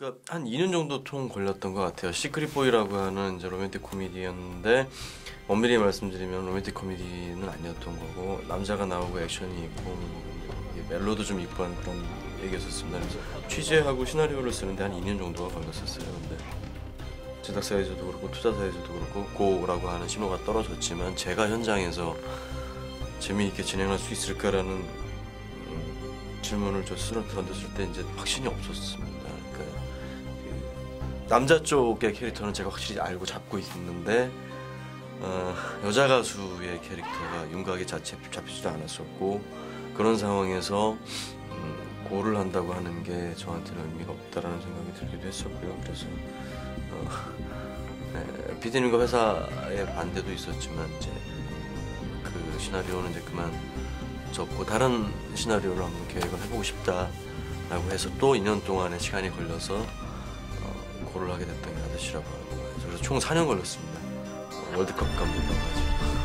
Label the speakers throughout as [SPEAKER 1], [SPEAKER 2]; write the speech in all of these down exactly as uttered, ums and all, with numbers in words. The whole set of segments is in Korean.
[SPEAKER 1] 그러니까 한 이 년 정도 통 걸렸던 것 같아요. 시크릿 보이라고 하는 이제 로맨틱 코미디였는데 엄밀히 말씀드리면 로맨틱 코미디는 아니었던 거고 남자가 나오고 액션이 있고 멜로도 좀 있고 한 그런 얘기였었습니다. 그래서 취재하고 시나리오를 쓰는데 한 이 년 정도가 걸렸었어요. 근데 제작사에서도 그렇고 투자사에서도 그렇고 고라고 하는 신호가 떨어졌지만 제가 현장에서 재미있게 진행할 수 있을까라는 음, 질문을 저 스스로 던졌을 때 이제 확신이 없었습니다. 그러니까 그 남자 쪽의 캐릭터는 제가 확실히 알고 잡고 있는데 어, 여자 가수의 캐릭터가 윤곽이 자체 잡히지도 않았었고 그런 상황에서 음, 고를 한다고 하는 게 저한테는 의미가 없다라는 생각이 들기도 했었고요. 그래서 어, 네, 피디님과 회사의 반대도 있었지만 이제 그 시나리오는 이제 그만 접고 다른 시나리오를 한번 계획을 해보고 싶다라고 해서 또 이 년 동안의 시간이 걸려서 어, 고를 하게 됐던 게 아저씨라고 하는 거예요. 그래서 총 사 년 걸렸습니다. 어, 월드컵 감독까지.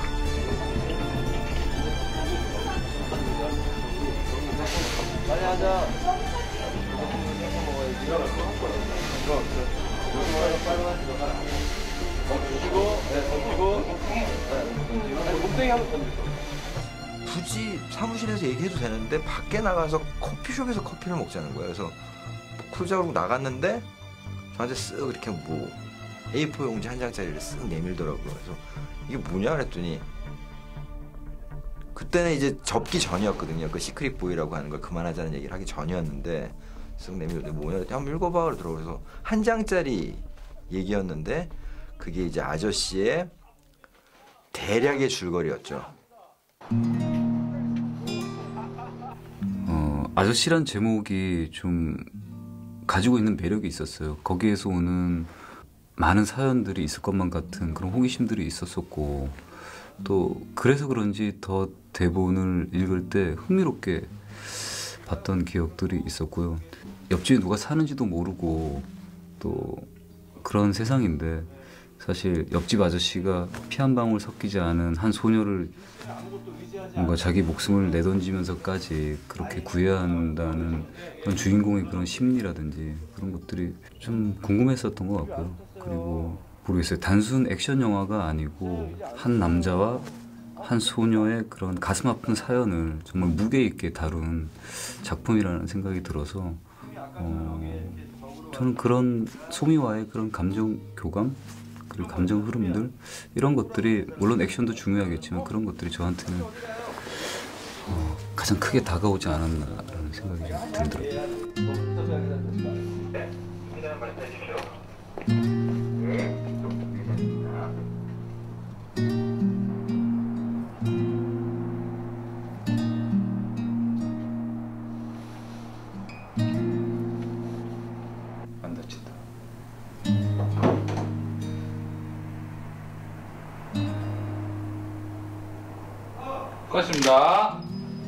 [SPEAKER 2] 빨리 하자.
[SPEAKER 3] 굳이 사무실에서 얘기해도 되는데 밖에 나가서 커피숍에서 커피를 먹자는 거예요. 그래서 크루즈하고 나갔는데 저한테 쓱 이렇게 뭐 에이포 용지 한 장짜리를 쓱 내밀더라고요. 그래서 이게 뭐냐 그랬더니 그때는 이제 접기 전이었거든요. 그 시크릿 보이라고 하는 걸 그만하자는 얘기를 하기 전이었는데 쓱 내밀더니 뭐냐 한번 읽어봐 그러더라고요. 그래서 한 장짜리 얘기였는데 그게 이제 아저씨의 대략의 줄거리였죠.
[SPEAKER 4] 어, 아저씨란 제목이 좀 가지고 있는 매력이 있었어요. 거기에서 오는 많은 사연들이 있을 것만 같은 그런 호기심들이 있었었고 또 그래서 그런지 더 대본을 읽을 때 흥미롭게 봤던 기억들이 있었고요. 옆집에 누가 사는지도 모르고 또 그런 세상인데 사실 옆집 아저씨가 피 한 방울 섞이지 않은 한 소녀를 뭔가 자기 목숨을 내던지면서까지 그렇게 구해야 한다는 그런 주인공의 그런 심리라든지 그런 것들이 좀 궁금했었던 것 같고요. 그리고 모르겠어요. 단순 액션 영화가 아니고 한 남자와 한 소녀의 그런 가슴 아픈 사연을 정말 무게 있게 다룬 작품이라는 생각이 들어서 어, 저는 그런 소미와의 그런 감정 교감 그리고 감정 흐름들 이런 것들이 물론 액션도 중요하겠지만 그런 것들이 저한테는 어, 가장 크게 다가오지 않았나라는 생각이 좀 들더라고요. 안 다친다.
[SPEAKER 2] 고맙습니다.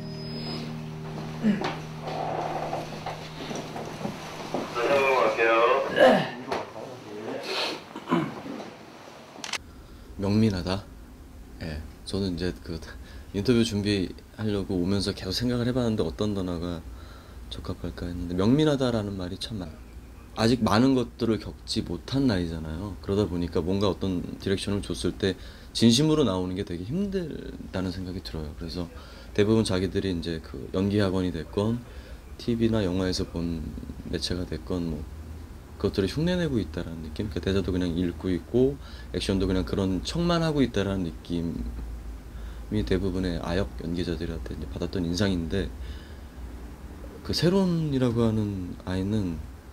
[SPEAKER 1] 명민하다. 예, 저는 이제 그 인터뷰 준비하려고 오면서 계속 생각을 해봤는데 어떤 단어가 적합할까 했는데 명민하다라는 말이 참 아직 많은 것들을 겪지 못한 나이잖아요. 그러다 보니까 뭔가 어떤 디렉션을 줬을 때 진심으로 나오는 게 되게 힘들다는 생각이 들어요. 그래서 대부분 자기들이 이제 그 연기 학원이 됐건 티비나 영화에서 본 매체가 됐건 뭐 그것들을 흉내내고 있다라는 느낌. 그러니까 대사도 그냥 읽고 있고 액션도 그냥 그런 척만 하고 있다라는 느낌이 대부분의 아역 연기자들한테 이제 받았던 인상인데 그 세론이라고 하는 아이는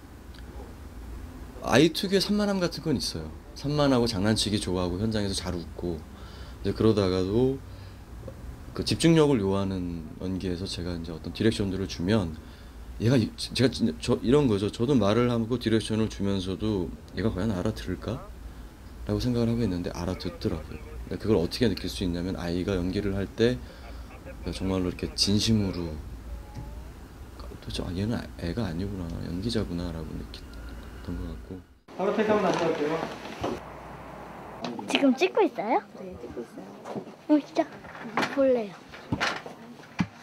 [SPEAKER 1] 아이 특유의 산만함 같은 건 있어요. 산만하고 장난치기 좋아하고 현장에서 잘 웃고 이제 그러다가도 그 집중력을 요하는 연기에서 제가 이제 어떤 디렉션들을 주면 얘가 제가 저 이런 거죠. 저도 말을 하고 디렉션을 주면서도 얘가 과연 알아들을까? 라고 생각을 하고 있는데 알아듣더라고요. 근데 그걸 어떻게 느낄 수 있냐면 아이가 연기를 할 때 정말로 이렇게 진심으로 도대체 아, 얘는 애가 아니구나 연기자구나 라고 느꼈던 것 같고.
[SPEAKER 2] 바로 퇴근 한번 할게요.
[SPEAKER 5] 지금 찍고 있어요?
[SPEAKER 6] 네, 찍고 있어요.
[SPEAKER 5] 어, 진짜 볼래요.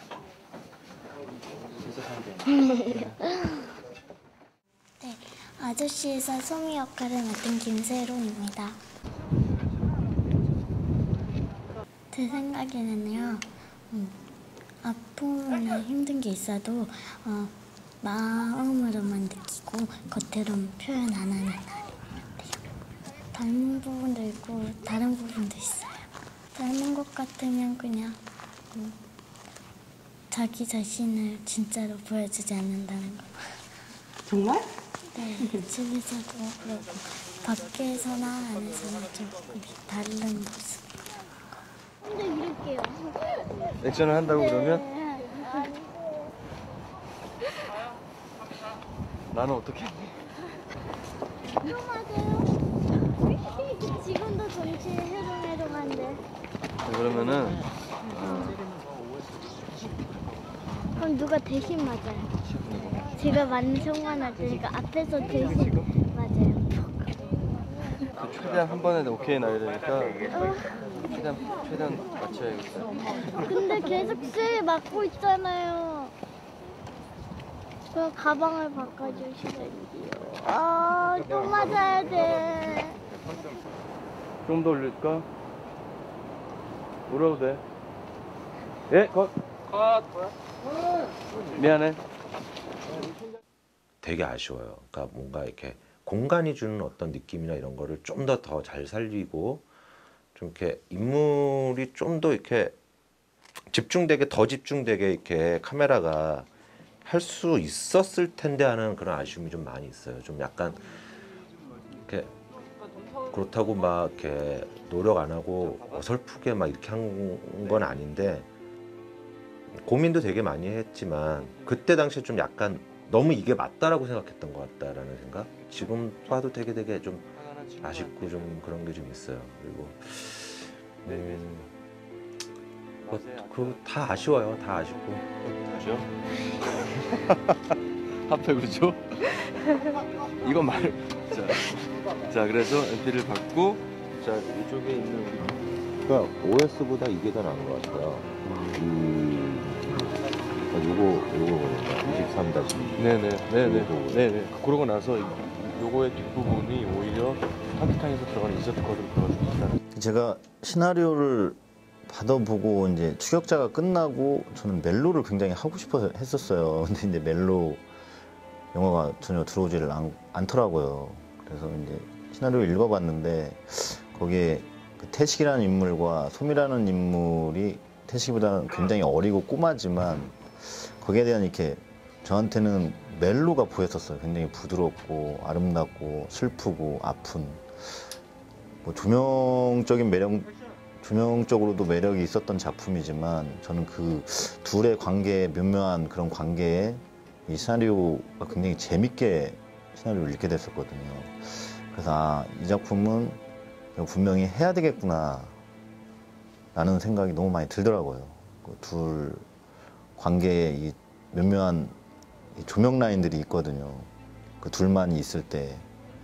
[SPEAKER 5] 네, 아저씨에서 소미 역할을 맡은 김세론입니다. 제 생각에는요, 음, 아픔이나 힘든 게 있어도 어, 마음으로만 느끼고 겉으로는 표현 안 하는 아이 같아요. 닮은 부분도 있고 다른 부분도 있어요. 닮은 것 같으면 그냥 음, 자기 자신을 진짜로 보여주지 않는다는 거.
[SPEAKER 6] 정말?
[SPEAKER 5] 네, 집에서도 그렇고 밖에서나 안에서나 조금 다른 모습. 근데 이럴게요.
[SPEAKER 1] 액션을 한다고 그러면 나는 어떻게 하니?
[SPEAKER 5] 위험하세요. 지금도 정치 해롱해롱한데.
[SPEAKER 1] 그러면은
[SPEAKER 5] 그럼 누가 대신 맞아요? 제가 맞는 성만 할 테니까 앞에서 대신 맞아요.
[SPEAKER 1] 그 최대한 한 번에 오케이 나야 되니까
[SPEAKER 5] 어?
[SPEAKER 1] 최대한 최대한 맞춰야겠어요.
[SPEAKER 5] 근데 계속 쇠 맞고 있잖아요. 그럼 가방을 바꿔주시던지요. 아, 또 맞아야 돼.
[SPEAKER 1] 좀 더 올릴까? 울어도 돼. 예, 컷. 컷. 미안해.
[SPEAKER 7] 되게 아쉬워요. 그러니까 뭔가 이렇게 공간이 주는 어떤 느낌이나 이런 거를 좀 더 더 잘 살리고 좀 이렇게 인물이 좀 더 이렇게 집중되게 더 집중되게 이렇게 카메라가 할 수 있었을 텐데 하는 그런 아쉬움이 좀 많이 있어요. 좀 약간 이렇게 그렇다고 막 이렇게 노력 안 하고 어설프게 막 이렇게 한 건 아닌데 고민도 되게 많이 했지만 그때 당시에 좀 약간 너무 이게 맞다라고 생각했던 것 같다라는 생각. 지금 봐도 되게 되게 좀 아쉽고 좀 그런 게 좀 있어요. 그리고 음, 뭐, 그 다 아쉬워요. 다 아쉽고.
[SPEAKER 1] 그죠? 하필 그죠? 이건 말. 자, 자 그래서 엠피를 받고 자 이쪽에 있는 우리.
[SPEAKER 7] 그러니까 오에스보다 이게 더 나은 것 같아요. 음, 요거 요거 이십삼 다시
[SPEAKER 1] 네네 네네
[SPEAKER 7] 요거.
[SPEAKER 1] 네네. 그러고 나서 요거의 뒷부분이 오히려 한키탕에서 들어가는 인서트 코드로 들어가서
[SPEAKER 8] 제가 시나리오를 받아보고 이제 추격자가 끝나고 저는 멜로를 굉장히 하고 싶어 했었어요. 근데 이제 멜로 영화가 전혀 들어오지를 않, 않더라고요. 그래서 이제 시나리오 읽어봤는데 거기에 그 태식이라는 인물과 소미라는 인물이 태식보다는 굉장히 어리고 꼬마지만 거기에 대한 이렇게 저한테는 멜로가 보였었어요. 굉장히 부드럽고 아름답고 슬프고 아픈 뭐 조명적인 매력, 조명적으로도 매력이 있었던 작품이지만 저는 그 둘의 관계에 묘묘한 그런 관계에 이 시나리오가 굉장히 재밌게 시나리오를 읽게 됐었거든요. 그래서 아, 이 작품은 분명히 해야 되겠구나 라는 생각이 너무 많이 들더라고요. 그 둘 관계에 이 묘묘한 이 조명 라인들이 있거든요. 그 둘만이 있을 때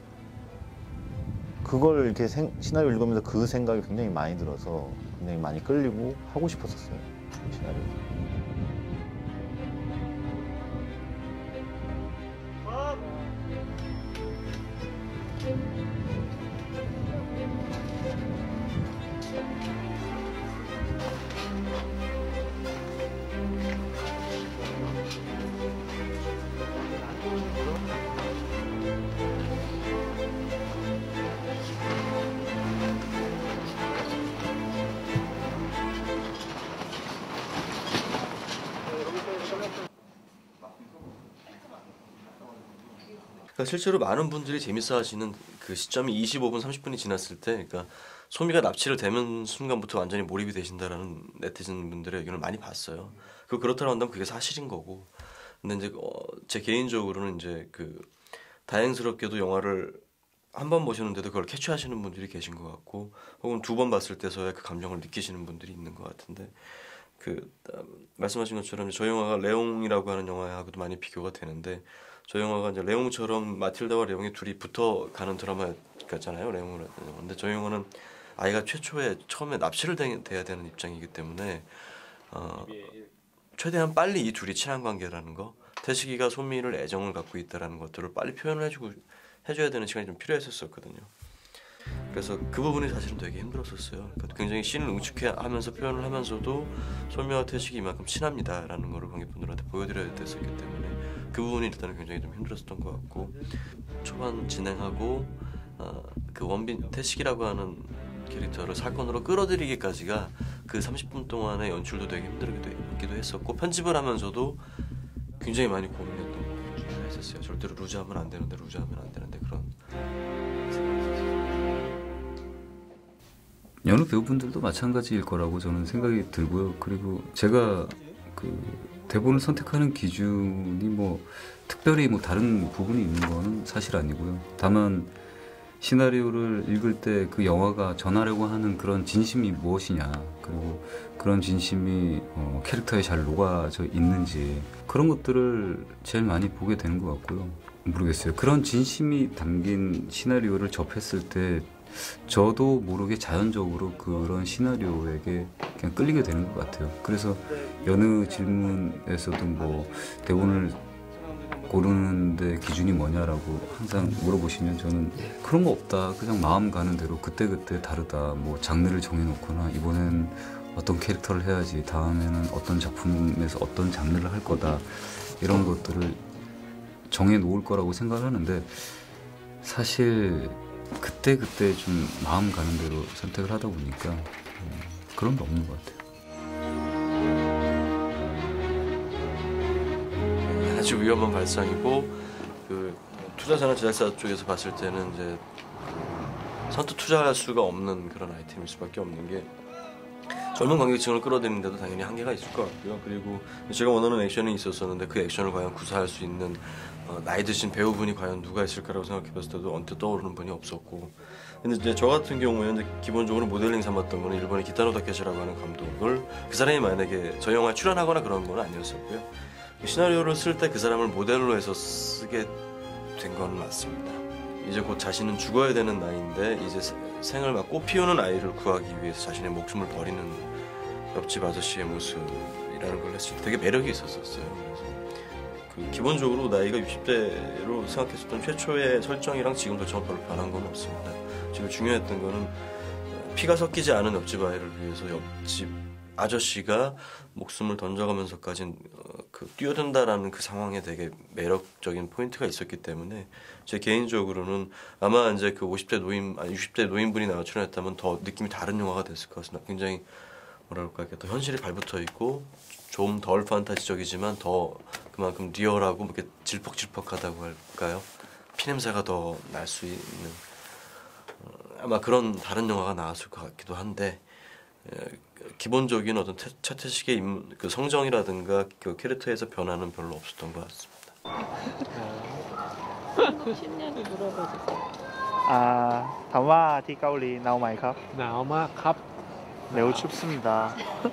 [SPEAKER 8] 그걸 이렇게 생, 시나리오 읽으면서 그 생각이 굉장히 많이 들어서 굉장히 많이 끌리고 하고 싶었었어요. 그 시나리오.
[SPEAKER 1] 그러니까 실제로 많은 분들이 재밌어하시는 그 시점이 이십오 분 삼십 분이 지났을 때, 그러니까 소미가 납치를 되는 순간부터 완전히 몰입이 되신다라는 네티즌 분들의 의견을 많이 봤어요. 그 그렇다고 한다면 그게 사실인 거고. 근데 이제 어, 제 개인적으로는 이제 그 다행스럽게도 영화를 한 번 보시는데도 그걸 캐치하시는 분들이 계신 것 같고, 혹은 두 번 봤을 때서야 그 감정을 느끼시는 분들이 있는 것 같은데, 그 어, 말씀하신 것처럼 저 영화가 레옹이라고 하는 영화하고도 많이 비교가 되는데, 저 영화가 이제 레옹처럼 마틸다와 레옹이 둘이 붙어가는 드라마 같잖아요. 레옹은. 근데 저 영화는 아이가 최초에 처음에 납치를 되, 돼야 되는 입장이기 때문에 어, 최대한 빨리 이 둘이 친한 관계라는 거, 태식이가 소미를 애정을 갖고 있다라는 것들을 빨리 표현을 해주고 해줘야 되는 시간이 좀 필요했었거든요. 그래서 그 부분이 사실은 되게 힘들었었어요. 그러니까 굉장히 씬을 응축하면서 표현을 하면서도 솔미와 태식이 이만큼 친합니다라는 거를 관객분들한테 보여드려야 됐었기 때문에 그 부분이 일단은 굉장히 좀 힘들었던 것 같고 초반 진행하고 어, 그 원빈 태식이라고 하는 캐릭터를 사건으로 끌어들이기까지가 그 삼십 분 동안의 연출도 되게 힘들기도 했었고 편집을 하면서도 굉장히 많이 고민했던 부분 중에 하나 있었어요. 절대로 루즈하면 안 되는데 루즈하면 안 되는데 그런 생각이 있었어요.
[SPEAKER 4] 여느 배우분들도 마찬가지일 거라고 저는 생각이 들고요. 그리고 제가 그 대본을 선택하는 기준이 뭐 특별히 뭐 다른 부분이 있는 거는 사실 아니고요. 다만 시나리오를 읽을 때 그 영화가 전하려고 하는 그런 진심이 무엇이냐, 그리고 그런 진심이 어, 캐릭터에 잘 녹아져 있는지 그런 것들을 제일 많이 보게 되는 것 같고요. 모르겠어요. 그런 진심이 담긴 시나리오를 접했을 때 저도 모르게 자연적으로 그런 시나리오에게 그냥 끌리게 되는 것 같아요. 그래서 여느 질문에서도 뭐 대본을 고르는데 기준이 뭐냐라고 항상 물어보시면 저는 그런 거 없다. 그냥 마음 가는 대로 그때그때 다르다. 뭐 장르를 정해놓거나 이번엔 어떤 캐릭터를 해야지, 다음에는 어떤 작품에서 어떤 장르를 할 거다. 이런 것들을 정해놓을 거라고 생각을 하는데 사실 그때그때 좀 마음 가는 대로 선택을 하다 보니까 음, 그런 게 없는 것 같아요.
[SPEAKER 1] 아주 위험한 발상이고 그 투자자나 제작사 쪽에서 봤을 때는 이제 선뜻 투자할 수가 없는 그런 아이템일 수밖에 없는 게 젊은 관객층을 끌어들이는데도 당연히 한계가 있을 것 같고요. 그리고 제가 원하는 액션이 있었었는데 그 액션을 과연 구사할 수 있는 어, 나이 드신 배우분이 과연 누가 있을까라고 생각해봤을 때도 언뜻 떠오르는 분이 없었고, 근데 이제 저 같은 경우에는 이제 기본적으로 모델링 삼았던 거는 일본의 기타노 다케시라고 하는 감독을 그 사람이 만약에 저 영화에 출연하거나 그런 건 아니었었고요. 시나리오를 쓸 때 그 사람을 모델로 해서 쓰게 된 건 맞습니다. 이제 곧 자신은 죽어야 되는 나이인데 이제 생을 막 꽃피우는 아이를 구하기 위해서 자신의 목숨을 버리는 옆집 아저씨의 모습이라는 걸 했을 때 되게 매력이 있었었어요. 그래서 그 기본적으로 나이가 육십 대로 생각했었던 최초의 설정이랑 지금 설정은 별로 변한 건 없습니다. 지금 중요했던 거는 피가 섞이지 않은 옆집 아이를 위해서 옆집 아저씨가 목숨을 던져가면서까지 그 뛰어든다라는 그 상황에 되게 매력적인 포인트가 있었기 때문에 제 개인적으로는 아마 이제 그 오십 대 노인 아니 육십 대 노인분이 나와 출연했다면 더 느낌이 다른 영화가 됐을 것 같습니다. 굉장히 뭐랄까 더 현실이 발붙어 있고 좀 덜 판타지적이지만 더 그만큼 리얼하고 이렇게 질퍽질퍽하다고 할까요? 피냄새가 더 날 수 있는 아마 그런 다른 영화가 나왔을 것 같기도 한데. 기본적인 어떤 차태식의 임, 그 성정이라든가 그 캐릭터에서 변화는 별로 없었던 것 같습니다.
[SPEAKER 2] 신년을 물어봐 주세요. 아, ถามว่าที่เกาหลีหนาวไหมครับหนาวมากครับ 매우 춥습니다.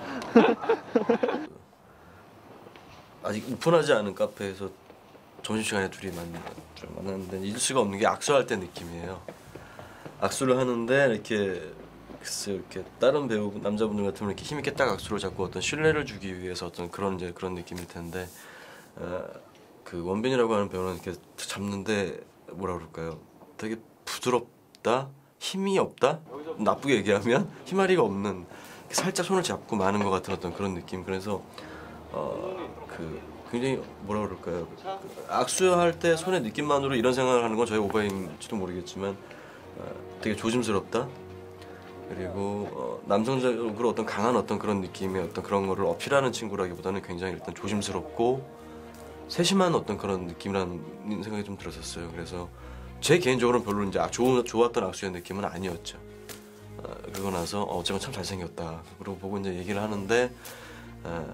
[SPEAKER 1] 아직 오픈하지 않은 카페에서 점심시간에 둘이 만나, 만났는데 잊을 수가 없는 게 악수할 때 느낌이에요. 악수를 하는데 이렇게 글쎄 이렇게 다른 배우 남자분들 같으면 이렇게 힘있게 딱 악수를 잡고 어떤 신뢰를 주기 위해서 어떤 그런 이제 그런 느낌일 텐데 어, 그 원빈이라고 하는 배우는 이렇게 잡는데 뭐라 그럴까요? 되게 부드럽다, 힘이 없다. 나쁘게 얘기하면 힘아리가 없는 살짝 손을 잡고 마는 것 같은 어떤 그런 느낌. 그래서 어, 그 굉장히 뭐라 그럴까요? 그 악수할 때 손의 느낌만으로 이런 생각을 하는 건 저희 오바임일지도 모르겠지만 어, 되게 조심스럽다. 그리고 어, 남성적으로 어떤 강한 어떤 그런 느낌의 어떤 그런 거를 어필하는 친구라기보다는 굉장히 일단 조심스럽고 세심한 어떤 그런 느낌이라는 생각이 좀 들었었어요. 그래서 제 개인적으로는 별로 이제 좋은, 좋았던 악수의 느낌은 아니었죠. 어, 그러고 나서 어, 어쨌건 참 잘생겼다. 그러고 보고 이제 얘기를 하는데 어,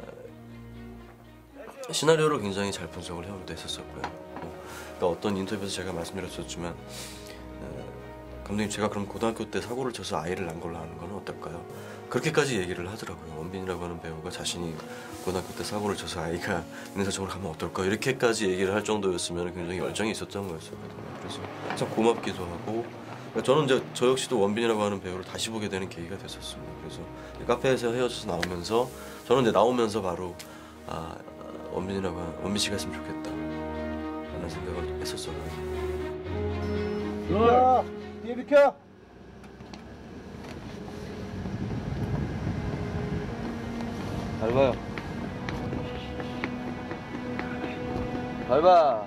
[SPEAKER 1] 시나리오를 굉장히 잘 분석을 해오기도 했었었고요. 그러니까 어떤 인터뷰에서 제가 말씀드렸었지만 어, 감독님 제가 그럼 고등학교 때 사고를 쳐서 아이를 낳은 걸로 하는 건 어떨까요? 그렇게까지 얘기를 하더라고요. 원빈이라고 하는 배우가 자신이 고등학교 때 사고를 쳐서 아이가 있는 사정으로 가면 어떨까? 이렇게까지 얘기를 할 정도였으면 굉장히 열정이 있었던 거였거든요. 그래서 참 고맙기도 하고 그러니까 저는 이제 저 역시도 원빈이라고 하는 배우를 다시 보게 되는 계기가 됐었습니다. 그래서 카페에서 헤어져서 나오면서 저는 이제 나오면서 바로 아 원빈이라고 원빈 씨가 했으면 좋겠다 라는 생각을 했었어요.
[SPEAKER 3] 야, 뒤에 비켜.
[SPEAKER 1] 밟아요. 밟아.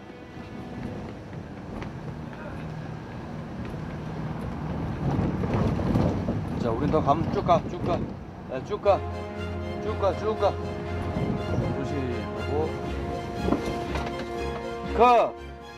[SPEAKER 1] 자, 우린 더 가면 쭉 가, 쭉 가. 야, 쭉 가. 쭉 가, 쭉 가. 조심하고. 가!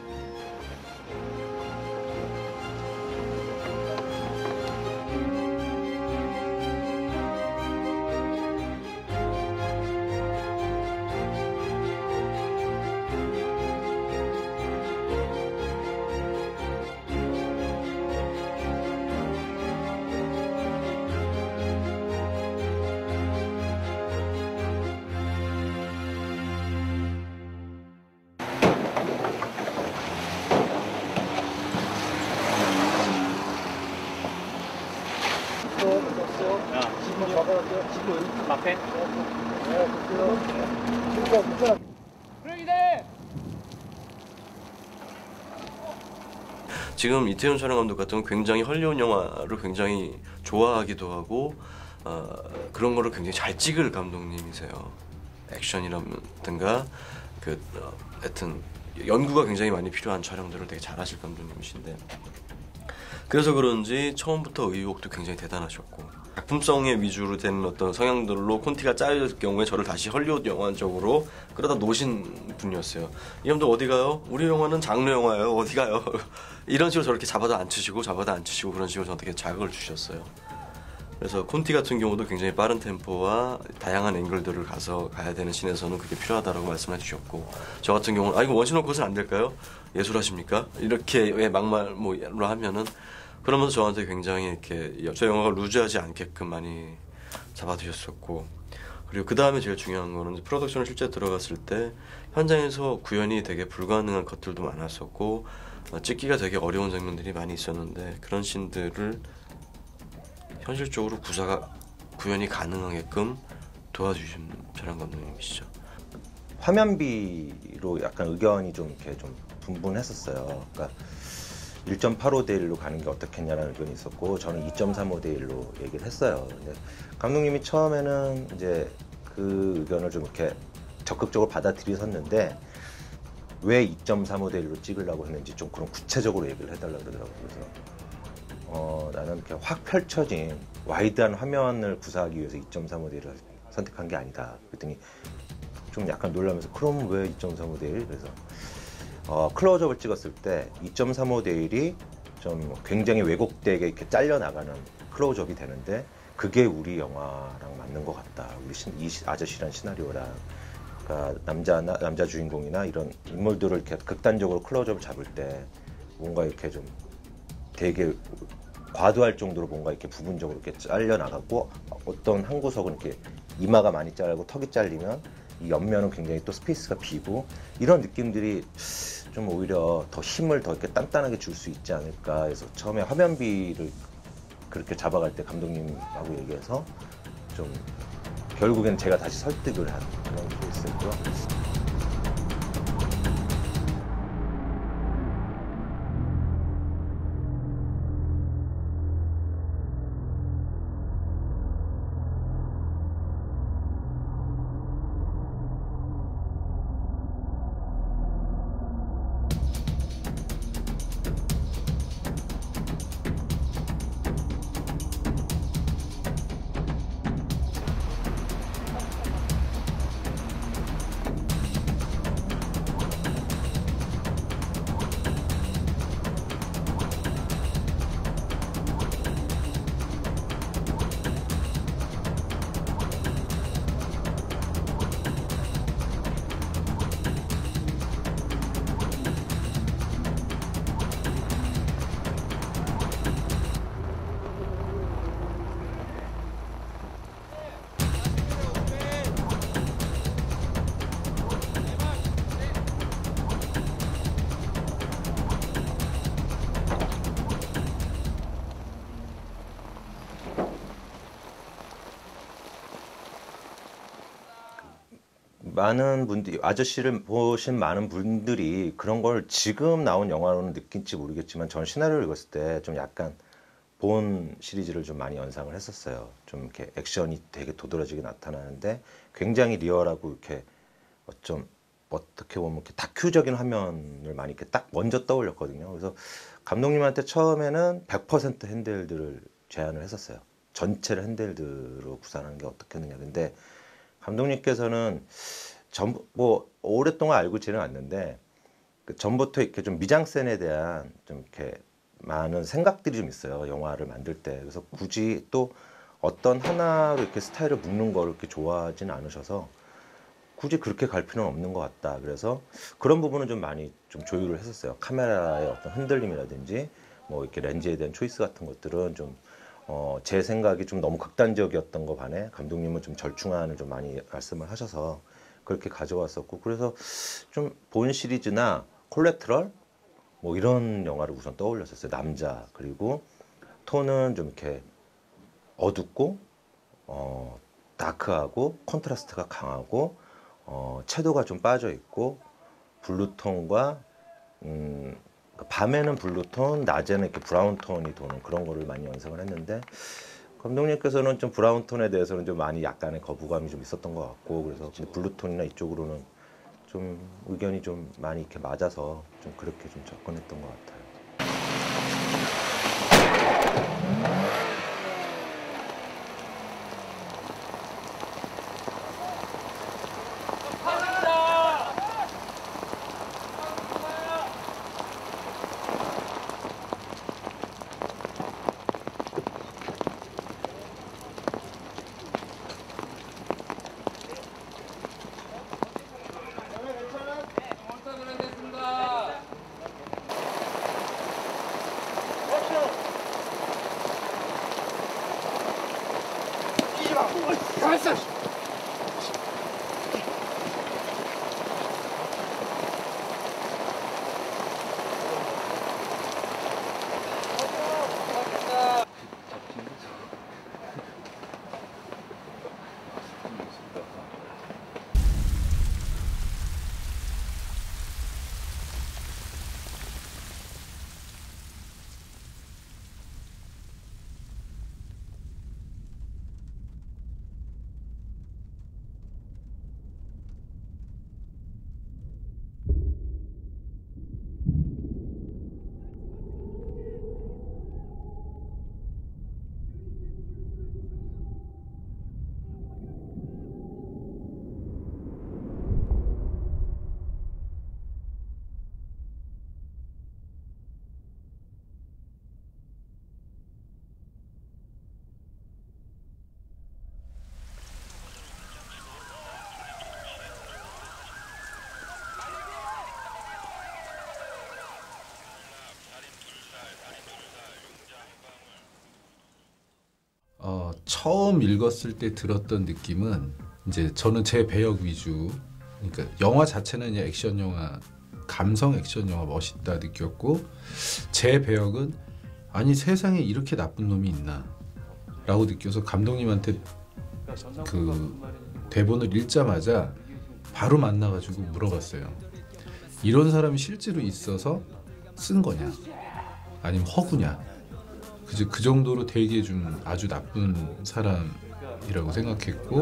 [SPEAKER 1] 지금 이태훈 촬영 감독 같은 경우는 굉장히 헐리우드 영화를 굉장히 좋아하기도 하고 어, 그런 거를 굉장히 잘 찍을 감독님이세요. 액션이라든가 그 어, 하여튼 연구가 굉장히 많이 필요한 촬영들을 되게 잘하실 감독님이신데 그래서 그런지 처음부터 의욕도 굉장히 대단하셨고 작품성에 위주로 된 어떤 성향들로 콘티가 짜여질 경우에 저를 다시 헐리우드 영화 쪽으로 끌어다 놓으신 분이었어요. 이 형들 어디 가요? 우리 영화는 장르 영화예요. 어디 가요? 이런 식으로 저렇게 잡아다 앉히시고 잡아다 앉히시고 그런 식으로 저한테 자극을 주셨어요. 그래서 콘티 같은 경우도 굉장히 빠른 템포와 다양한 앵글들을 가서 가야 되는 씬에서는 그게 필요하다고 말씀해 주셨고 저 같은 경우는 아 이거 원신호 컷은 안 될까요? 예술하십니까? 이렇게 왜 막말로 하면은 그러면서 저한테 굉장히 이렇게 저 영화가 루즈하지 않게끔 많이 잡아두셨었고 그리고 그 다음에 제일 중요한 거는 프로덕션을 실제 들어갔을 때 현장에서 구현이 되게 불가능한 것들도 많았었고 어, 찍기가 되게 어려운 장면들이 많이 있었는데 그런 씬들을 현실적으로 구사가 구현이 가능하게끔 도와주신 촬영 감독님이시죠.
[SPEAKER 7] 화면비로 약간 의견이 좀 이렇게 좀 분분했었어요. 그러니까 일 점 팔오 대 일로 가는 게 어떻겠냐라는 의견이 있었고 저는 이 점 삼오 대 일로 얘기를 했어요. 근데 감독님이 처음에는 이제 그 의견을 좀 이렇게 적극적으로 받아들이셨는데 왜 이 점 삼오 대 일로 찍으려고 했는지 좀 그런 구체적으로 얘기를 해달라고 그러더라고요. 그래서 어, 나는 이렇게 확 펼쳐진 와이드한 화면을 구사하기 위해서 이 점 삼오 대 일을 선택한 게 아니다. 그랬더니 좀 약간 놀라면서 그럼 왜 이 점 삼오 대 일? 그래서 어, 클로즈업을 찍었을 때 이 점 삼오 대 일이 좀 굉장히 왜곡되게 이렇게 잘려나가는 클로즈업이 되는데 그게 우리 영화랑 맞는 것 같다. 우리 시, 이 아저씨란 시나리오랑 그러니까 남자 남자 주인공이나 이런 인물들을 이렇게 극단적으로 클로즈업을 잡을 때 뭔가 이렇게 좀 되게 과도할 정도로 뭔가 이렇게 부분적으로 이렇게 잘려나가고 어떤 한 구석은 이렇게 이마가 많이 잘리고 턱이 잘리면 이 옆면은 굉장히 또 스페이스가 비고 이런 느낌들이 좀 오히려 더 힘을 더 이렇게 단단하게 줄 수 있지 않을까 해서 처음에 화면비를 그렇게 잡아갈 때 감독님하고 얘기해서 좀 결국엔 제가 다시 설득을 한 그런 케이스였고요. 많은 분들이 아저씨를 보신 많은 분들이 그런 걸 지금 나온 영화로는 느낄지 모르겠지만 전 시나리오를 읽었을 때 좀 약간 본 시리즈를 좀 많이 연상을 했었어요. 좀 이렇게 액션이 되게 도드라지게 나타나는데 굉장히 리얼하고 이렇게 어쩜 어떻게 보면 이렇게 다큐적인 화면을 많이 이렇게 딱 먼저 떠올렸거든요. 그래서 감독님한테 처음에는 백 퍼센트 핸드헬드를 제안을 했었어요. 전체를 핸드헬드로 구상하는 게 어떻겠느냐. 근데 감독님께서는 전, 뭐 오랫동안 알고 지는 않는데 그 전부터 이렇게 좀 미장센에 대한 좀 이렇게 많은 생각들이 좀 있어요. 영화를 만들 때. 그래서 굳이 또 어떤 하나로 이렇게 스타일을 묶는 거를 이렇게 좋아하지는 않으셔서 굳이 그렇게 갈 필요는 없는 것 같다. 그래서 그런 부분은 좀 많이 좀 조율을 했었어요. 카메라의 어떤 흔들림이라든지 뭐 이렇게 렌즈에 대한 초이스 같은 것들은 좀 어, 제 생각이 좀 너무 극단적이었던 거 반해 감독님은 좀 절충안을 좀 많이 말씀을 하셔서 그렇게 가져왔었고, 그래서 좀 본 시리즈나 콜레트럴 뭐 이런 영화를 우선 떠올렸었어요. 남자, 그리고 톤은 좀 이렇게 어둡고 어, 다크하고 컨트라스트가 강하고 어, 채도가 좀 빠져 있고 블루톤과 음, 밤에는 블루톤, 낮에는 이렇게 브라운톤이 도는 그런 거를 많이 연상을 했는데 감독님께서는 좀 브라운톤에 대해서는 좀 많이 약간의 거부감이 좀 있었던 것 같고, 그래서 블루톤이나 이쪽으로는 좀 의견이 좀 많이 이렇게 맞아서 좀 그렇게 좀 접근했던 것 같아요.
[SPEAKER 6] 어, 처음 읽었을 때 들었던 느낌은 이제 저는 제 배역 위주, 그러니까 영화 자체는 이제 액션 영화, 감성 액션 영화 멋있다 느꼈고, 제 배역은 아니 세상에 이렇게 나쁜 놈이 있나 라고 느껴서 감독님한테 그 대본을 읽자마자 바로 만나가지고 물어봤어요. 이런 사람이 실제로 있어서 쓴 거냐 아니면 허구냐. 그저 그 정도로 되게 좀 아주 나쁜 사람이라고 생각했고,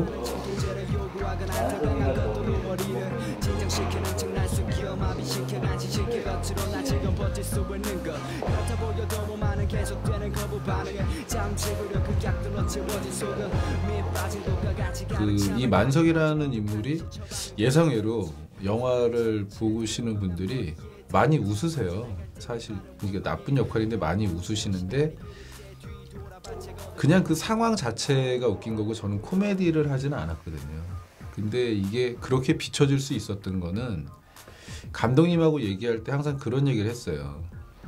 [SPEAKER 6] 그 이 만석이라는 인물이 예상외로 영화를 보시는 분들이 많이 웃으세요. 사실 이게 나쁜 역할인데 많이 웃으시는데 그냥 그 상황 자체가 웃긴 거고, 저는 코미디를 하지는 않았거든요. 근데 이게 그렇게 비춰질 수 있었던 거는 감독님하고 얘기할 때 항상 그런 얘기를 했어요.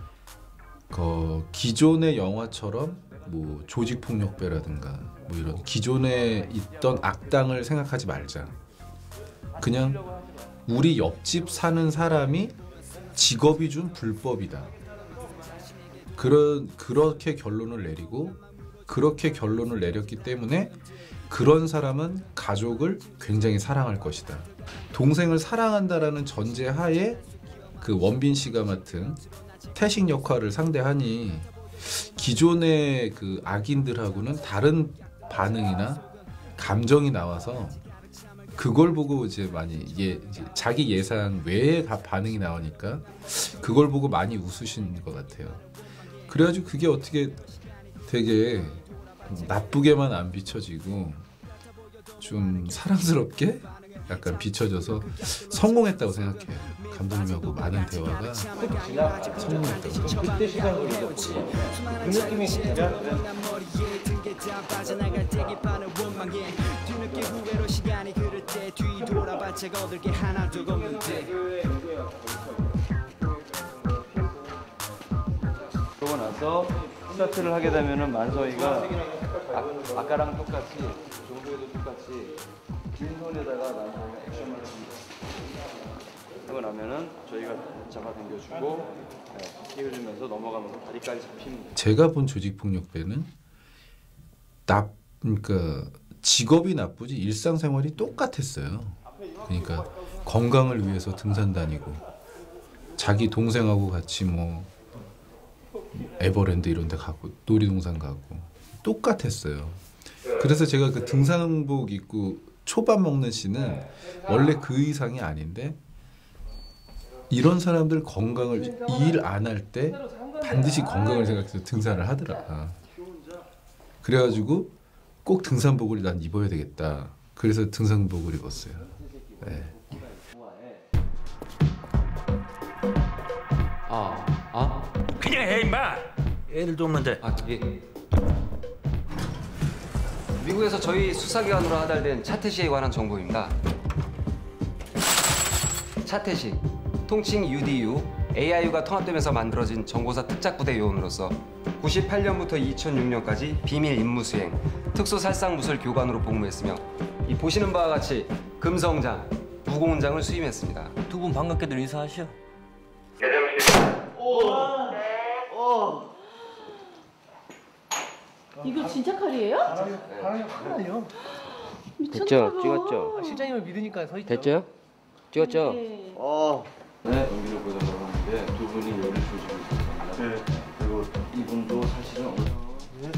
[SPEAKER 6] 그 기존의 영화처럼 뭐 조직폭력배라든가 뭐 이런 기존에 있던 악당을 생각하지 말자. 그냥 우리 옆집 사는 사람이 직업이 준 불법이다. 그런 그렇게 결론을 내리고, 그렇게 결론을 내렸기 때문에 그런 사람은 가족을 굉장히 사랑할 것이다. 동생을 사랑한다라는 전제 하에 그 원빈 씨가 맡은 태식 역할을 상대하니 기존의 그 악인들하고는 다른 반응이나 감정이 나와서 그걸 보고 이제 많이 예, 이제 자기 예상 외의 반응이 나오니까 그걸 보고 많이 웃으신 것 같아요. 그래가지고 그게 어떻게 되게 나쁘게만 안 비춰지고 좀 사랑스럽게 약간 비춰져서 성공했다고 생각해요. 감독님하고 많은 대화가 성공했다고.
[SPEAKER 2] 그때 시간을 잊었지. 그 느낌이 진짜. 그러고 나서 스타트를 하게 되면은 만서희가 아, 아까랑 똑같이 종구에도 똑같이 긴 손에다가 만서희가 액션을 합니다. 하고 나면은 저희가 잡아당겨주고 네, 띄워주면서 넘어가면서 다리까지 잡힙니다.
[SPEAKER 6] 제가 본 조직폭력배는 나 그러니까 직업이 나쁘지 일상생활이 똑같았어요. 그러니까 건강을 위해서 등산 다니고 자기 동생하고 같이 뭐 에버랜드 이런 데 가고 놀이동산 가고 똑같았어요. 그래서 제가 그 등산복 입고 초밥 먹는 씬은 원래 그 이상이 아닌데 이런 사람들 건강을 일 안 할 때 반드시 건강을 생각해서 등산을 하더라. 그래가지고 꼭 등산복을 난 입어야 되겠다. 그래서 등산복을 입었어요. 네.
[SPEAKER 9] 아, 아?
[SPEAKER 10] 그냥 해 임마. 애들도 없는데.
[SPEAKER 9] 아, 예. 미국에서 저희 수사기관으로 하달된 차태식에 관한 정보입니다. 차태식, 통칭 유디유, 에이아이유가 통합되면서 만들어진 정보사 특작부대 요원으로서 구십팔 년부터 이천육 년까지 비밀 임무 수행, 특수살상무술 교관으로 복무했으며 이 보시는 바와 같이 금성장, 무공장을 수임했습니다.
[SPEAKER 10] 두 분 반갑게들 인사하시오.
[SPEAKER 11] 이거 진짜 칼이에요?
[SPEAKER 12] 바람이 확 나요.
[SPEAKER 9] 됐죠? 찍었죠?
[SPEAKER 12] 아, 실장님을 믿으니까 서 있죠.
[SPEAKER 9] 됐죠? 찍었죠?
[SPEAKER 11] 네.
[SPEAKER 1] 어. 네, 연기를 보다 들어갔는데 두 분이 요리를 주시고 있었습니다. 네. 그리고 이분도 사실은 네.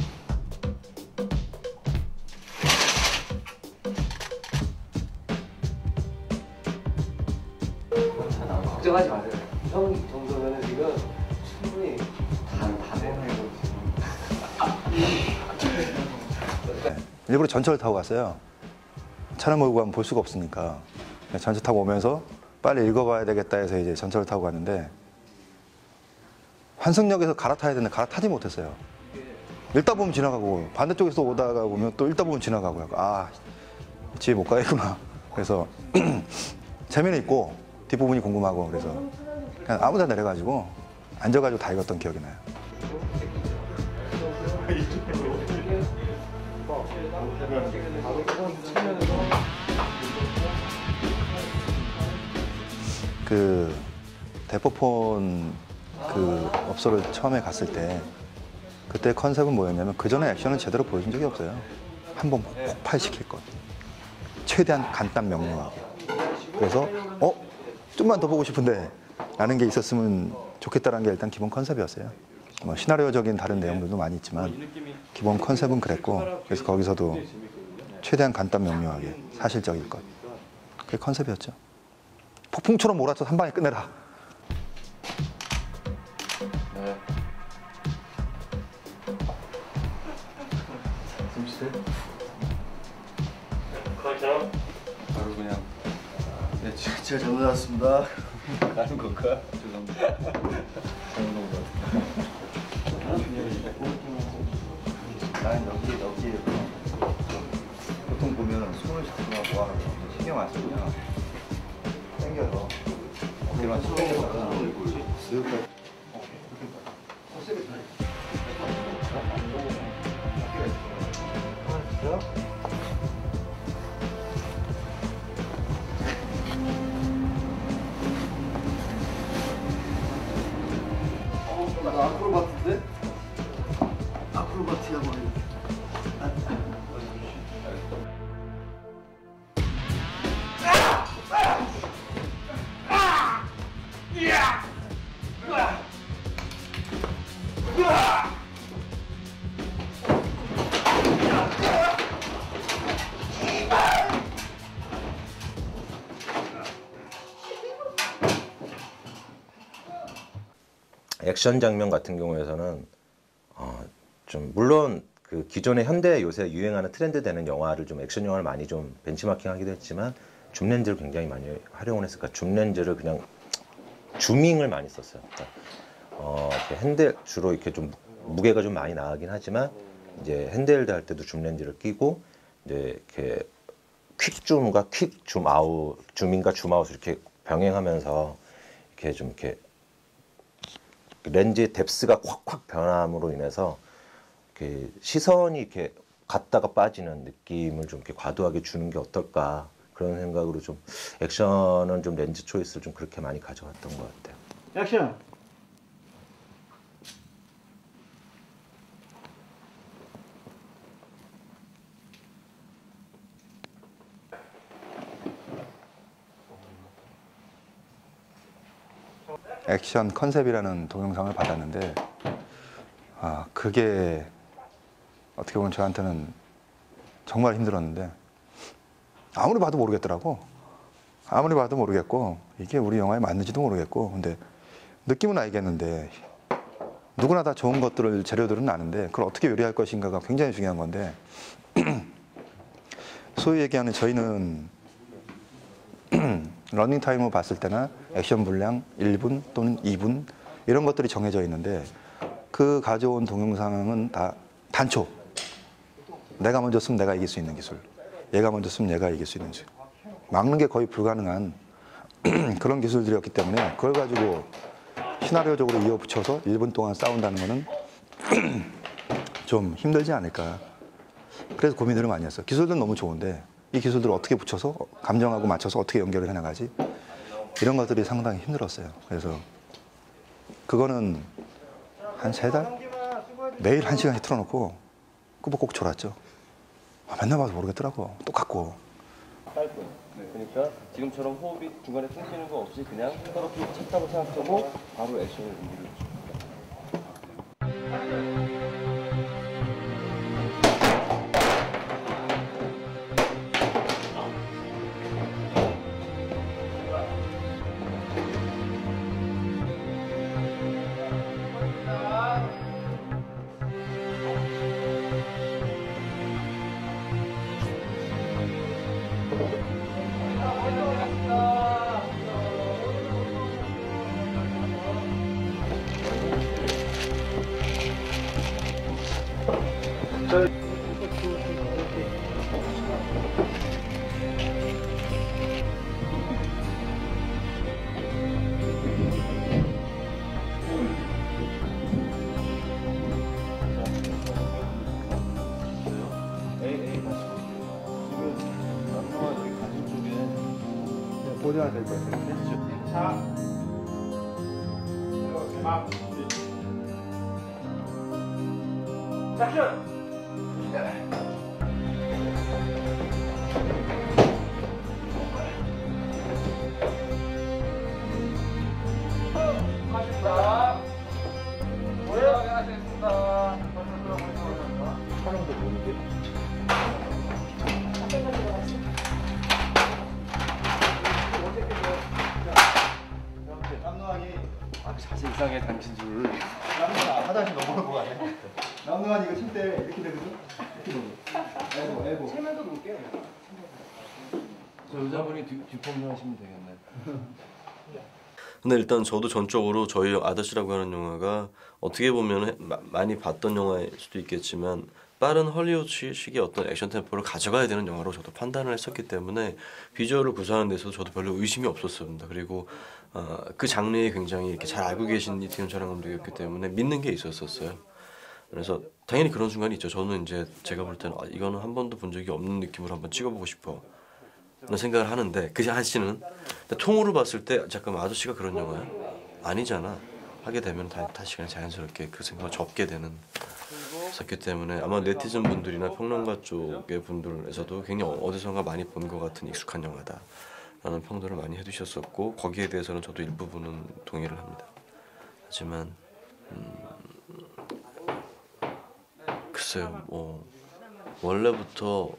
[SPEAKER 9] 걱정하지 마세요. 형 정도면은 지금 충분히 다다 되는
[SPEAKER 13] 일부러 전철을 타고 갔어요. 차를 몰고 가면 볼 수가 없으니까. 전철 타고 오면서 빨리 읽어봐야 되겠다 해서 이제 전철을 타고 갔는데 환승역에서 갈아타야 되는데 갈아타지 못했어요. 읽다 보면 지나가고 반대쪽에서 오다가 보면 또 읽다 보면 지나가고 아 집에 못 가겠구나. 그래서 재미는 있고 뒷부분이 궁금하고 그래서 그냥 아무 데나 내려가지고 앉아가지고 다 읽었던 기억이 나요. 그 대포폰 그 업소를 처음에 갔을 때 그때 컨셉은 뭐였냐면 그 전에 액션은 제대로 보여준 적이 없어요. 한번 폭발시킬 것, 최대한 간단 명료하게. 그래서 어 좀만 더 보고 싶은데 라는 게 있었으면 좋겠다라는 게 일단 기본 컨셉이었어요. 뭐 시나리오적인 다른 내용들도 많이 있지만 기본 컨셉은 그랬고 그래서 거기서도 최대한 간단 명료하게 사실적일 것, 그게 컨셉이었죠. 폭풍처럼 몰아서 한 방에 끝내라.
[SPEAKER 1] 네. 숨쉬세요.
[SPEAKER 12] 그렇죠.
[SPEAKER 1] 바로 그냥 네, 제가 잘못 알았습니다. 가는 건가? 죄송합니다. 잘못 온 것 같아요.
[SPEAKER 13] 나는 여기 여기 보통 보면 손을 잡거나 뭐하는 거 신경 안 쓰고 그냥 당겨서 어깨만 쭉 당겨서 쓱
[SPEAKER 1] 나 아크로바트인데? 아크로바트야 뭐 이렇게.
[SPEAKER 7] 액션 장면 같은 경우에서는 어, 좀 물론 그 기존의 현대 요새 유행하는 트렌드 되는 영화를 좀 액션 영화를 많이 좀 벤치마킹하기도 했지만 줌 렌즈를 굉장히 많이 활용을 했으니까 줌 렌즈를 그냥 줌잉을 많이 썼어요. 그러니까 어, 이렇게 핸들 주로 이렇게 좀 무게가 좀 많이 나가긴 하지만 이제 핸드헬드 할 때도 줌 렌즈를 끼고 이제 이렇게 퀵 줌과 퀵 줌 아웃, 줌인과 줌 아웃을 이렇게 병행하면서 이렇게 좀 이렇게 렌즈의 뎁스가 확확 변함으로 인해서 이렇게 시선이 이렇게 갔다가 빠지는 느낌을 좀 이렇게 과도하게 주는 게 어떨까 그런 생각으로 좀 액션은 좀 렌즈 초이스를 좀 그렇게 많이 가져갔던 것 같아요.
[SPEAKER 2] 액션.
[SPEAKER 13] 액션 컨셉이라는 동영상을 받았는데 아 그게 어떻게 보면 저한테는 정말 힘들었는데 아무리 봐도 모르겠더라고. 아무리 봐도 모르겠고 이게 우리 영화에 맞는지도 모르겠고 근데 느낌은 알겠는데 누구나 다 좋은 것들을 재료들은 아는데 그걸 어떻게 요리할 것인가가 굉장히 중요한 건데 소위 얘기하는 저희는 러닝타임을 봤을 때나 액션 분량 일 분 또는 이 분 이런 것들이 정해져 있는데 그 가져온 동영상은 다 단초. 내가 먼저 쓰면 내가 이길 수 있는 기술. 얘가 먼저 쓰면 얘가 이길 수 있는 기술. 막는 게 거의 불가능한 그런 기술들이었기 때문에 그걸 가지고 시나리오적으로 이어붙여서 일 분 동안 싸운다는 거는 좀 힘들지 않을까. 그래서 고민들을 많이 했어요. 기술들은 너무 좋은데 이 기술들을 어떻게 붙여서 감정하고 맞춰서 어떻게 연결을 해나가지 이런 것들이 상당히 힘들었어요. 그래서 그거는 한 세 달? 매일 한 시간씩 틀어놓고 꾸벅꾸벅 졸았죠. 아, 맨날 봐도 모르겠더라고. 똑같고.
[SPEAKER 1] 짧고. 네, 그러니까 지금처럼 호흡이 중간에 끊기는 거 없이 그냥 서로 찾다고 생각하고 바로 액션을 준비를
[SPEAKER 2] 보존해야 될 것 같아요. 자, 막. 액션. 가십니다. 오해하게 하겠습니다. 촬영도 보는데.
[SPEAKER 1] 자세 이상하게 당신 줄.
[SPEAKER 13] 남동아 화장실 넘어가고 가네. 남동아 이거 칠 때 이렇게 되거든. 이렇게 되고. 엘보 엘보.
[SPEAKER 12] 세면도 놓을게요.
[SPEAKER 1] 저 여자분이 뒷폼을 하시면 되겠네. 근데 일단 저도 전적으로 저희 아저씨라고 하는 영화가 어떻게 보면 많이 봤던 영화일 수도 있겠지만 빠른 헐리우드식의 어떤 액션 템포를 가져가야 되는 영화로 저도 판단을 했었기 때문에 비주얼을 구사하는 데서 저도 별로 의심이 없었습니다. 그리고 어, 그 장르에 굉장히 이렇게 잘 알고 계신 이태훈 촬영 감독이었기 때문에 믿는 게 있었었어요. 그래서 당연히 그런 순간이 있죠. 저는 이제 제가 볼 때는 아, 이거는 한 번도 본 적이 없는 느낌으로 한번 찍어보고 싶어 라는 생각을 하는데 그 아저씨는 통으로 봤을 때 잠깐만 아저씨가 그런 영화야? 아니잖아. 하게 되면 다, 다시 그냥 자연스럽게 그 생각을 접게 되는 있었기 때문에 아마 네티즌 분들이나 평론가 쪽의 분들에서도 굉장히 어디선가 많이 본 것 같은 익숙한 영화다 라는 평들을 많이 해주셨었고 거기에 대해서는 저도 일부분은 동의를 합니다. 하지만 음, 글쎄요, 뭐 원래부터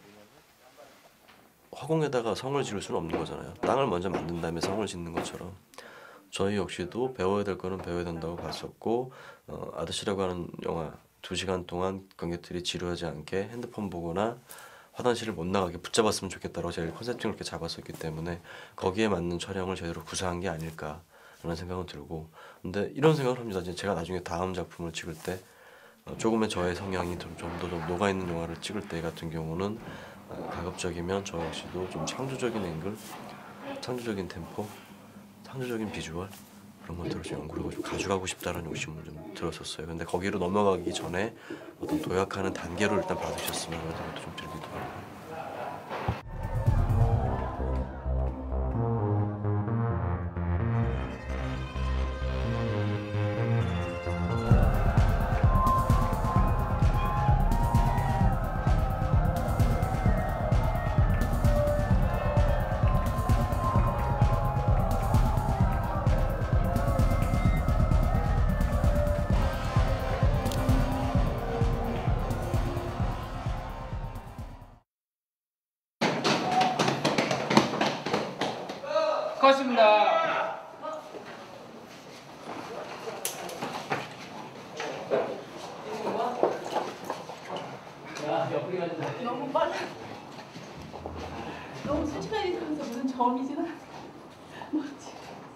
[SPEAKER 1] 화공에다가 성을 지을 수는 없는 거잖아요. 땅을 먼저 만든 다음에 성을 짓는 것처럼 저희 역시도 배워야 될 거는 배워야 된다고 봤었고, 어, 아저씨라고 하는 영화 두 시간 동안 관객들이 지루하지 않게 핸드폰 보거나 화장실을 못 나가게 붙잡았으면 좋겠다고 제가 컨셉팅을 그렇게 잡았었기 때문에 거기에 맞는 촬영을 제대로 구사한 게 아닐까라는 생각은 들고, 근데 이런 생각을 합니다. 제가 나중에 다음 작품을 찍을 때 어, 조금의 저의 성향이 좀 더 좀 녹아있는 영화를 찍을 때 같은 경우는 어, 가급적이면 저 역시도 좀 창조적인 앵글, 창조적인 템포, 창조적인 비주얼 그런 것들을 좀 연구를 좀 가져가고 싶다는 욕심을 좀 들었었어요. 근데 거기로 넘어가기 전에 어떤 도약하는 단계로 일단 받으셨으면 하는 생각도 좀 들기도 하고.
[SPEAKER 11] 컷입니다.
[SPEAKER 14] 너무 빨라. 너무 순식간에 있으면서 무슨 점이 지나. 뭐지?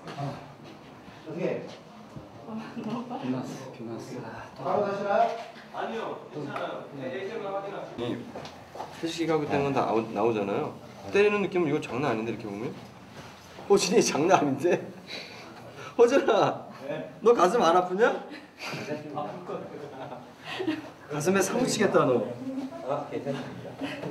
[SPEAKER 12] 어떻게?
[SPEAKER 14] 너무 빨라.
[SPEAKER 11] 비났어, 비났어.
[SPEAKER 12] 바로 가시나요?
[SPEAKER 1] 아니요, 괜찮아요. 얘기만 확인하세요. 태식이 가고 있다는 건 다 나오잖아요. 때리는 느낌은 이거 장난 아닌데 이렇게 보면? 호진이 장난 아닌데? 호진아, 네? 너 가슴 안 아프냐? 가슴에 사무치겠다 너. 아 괜찮습니다.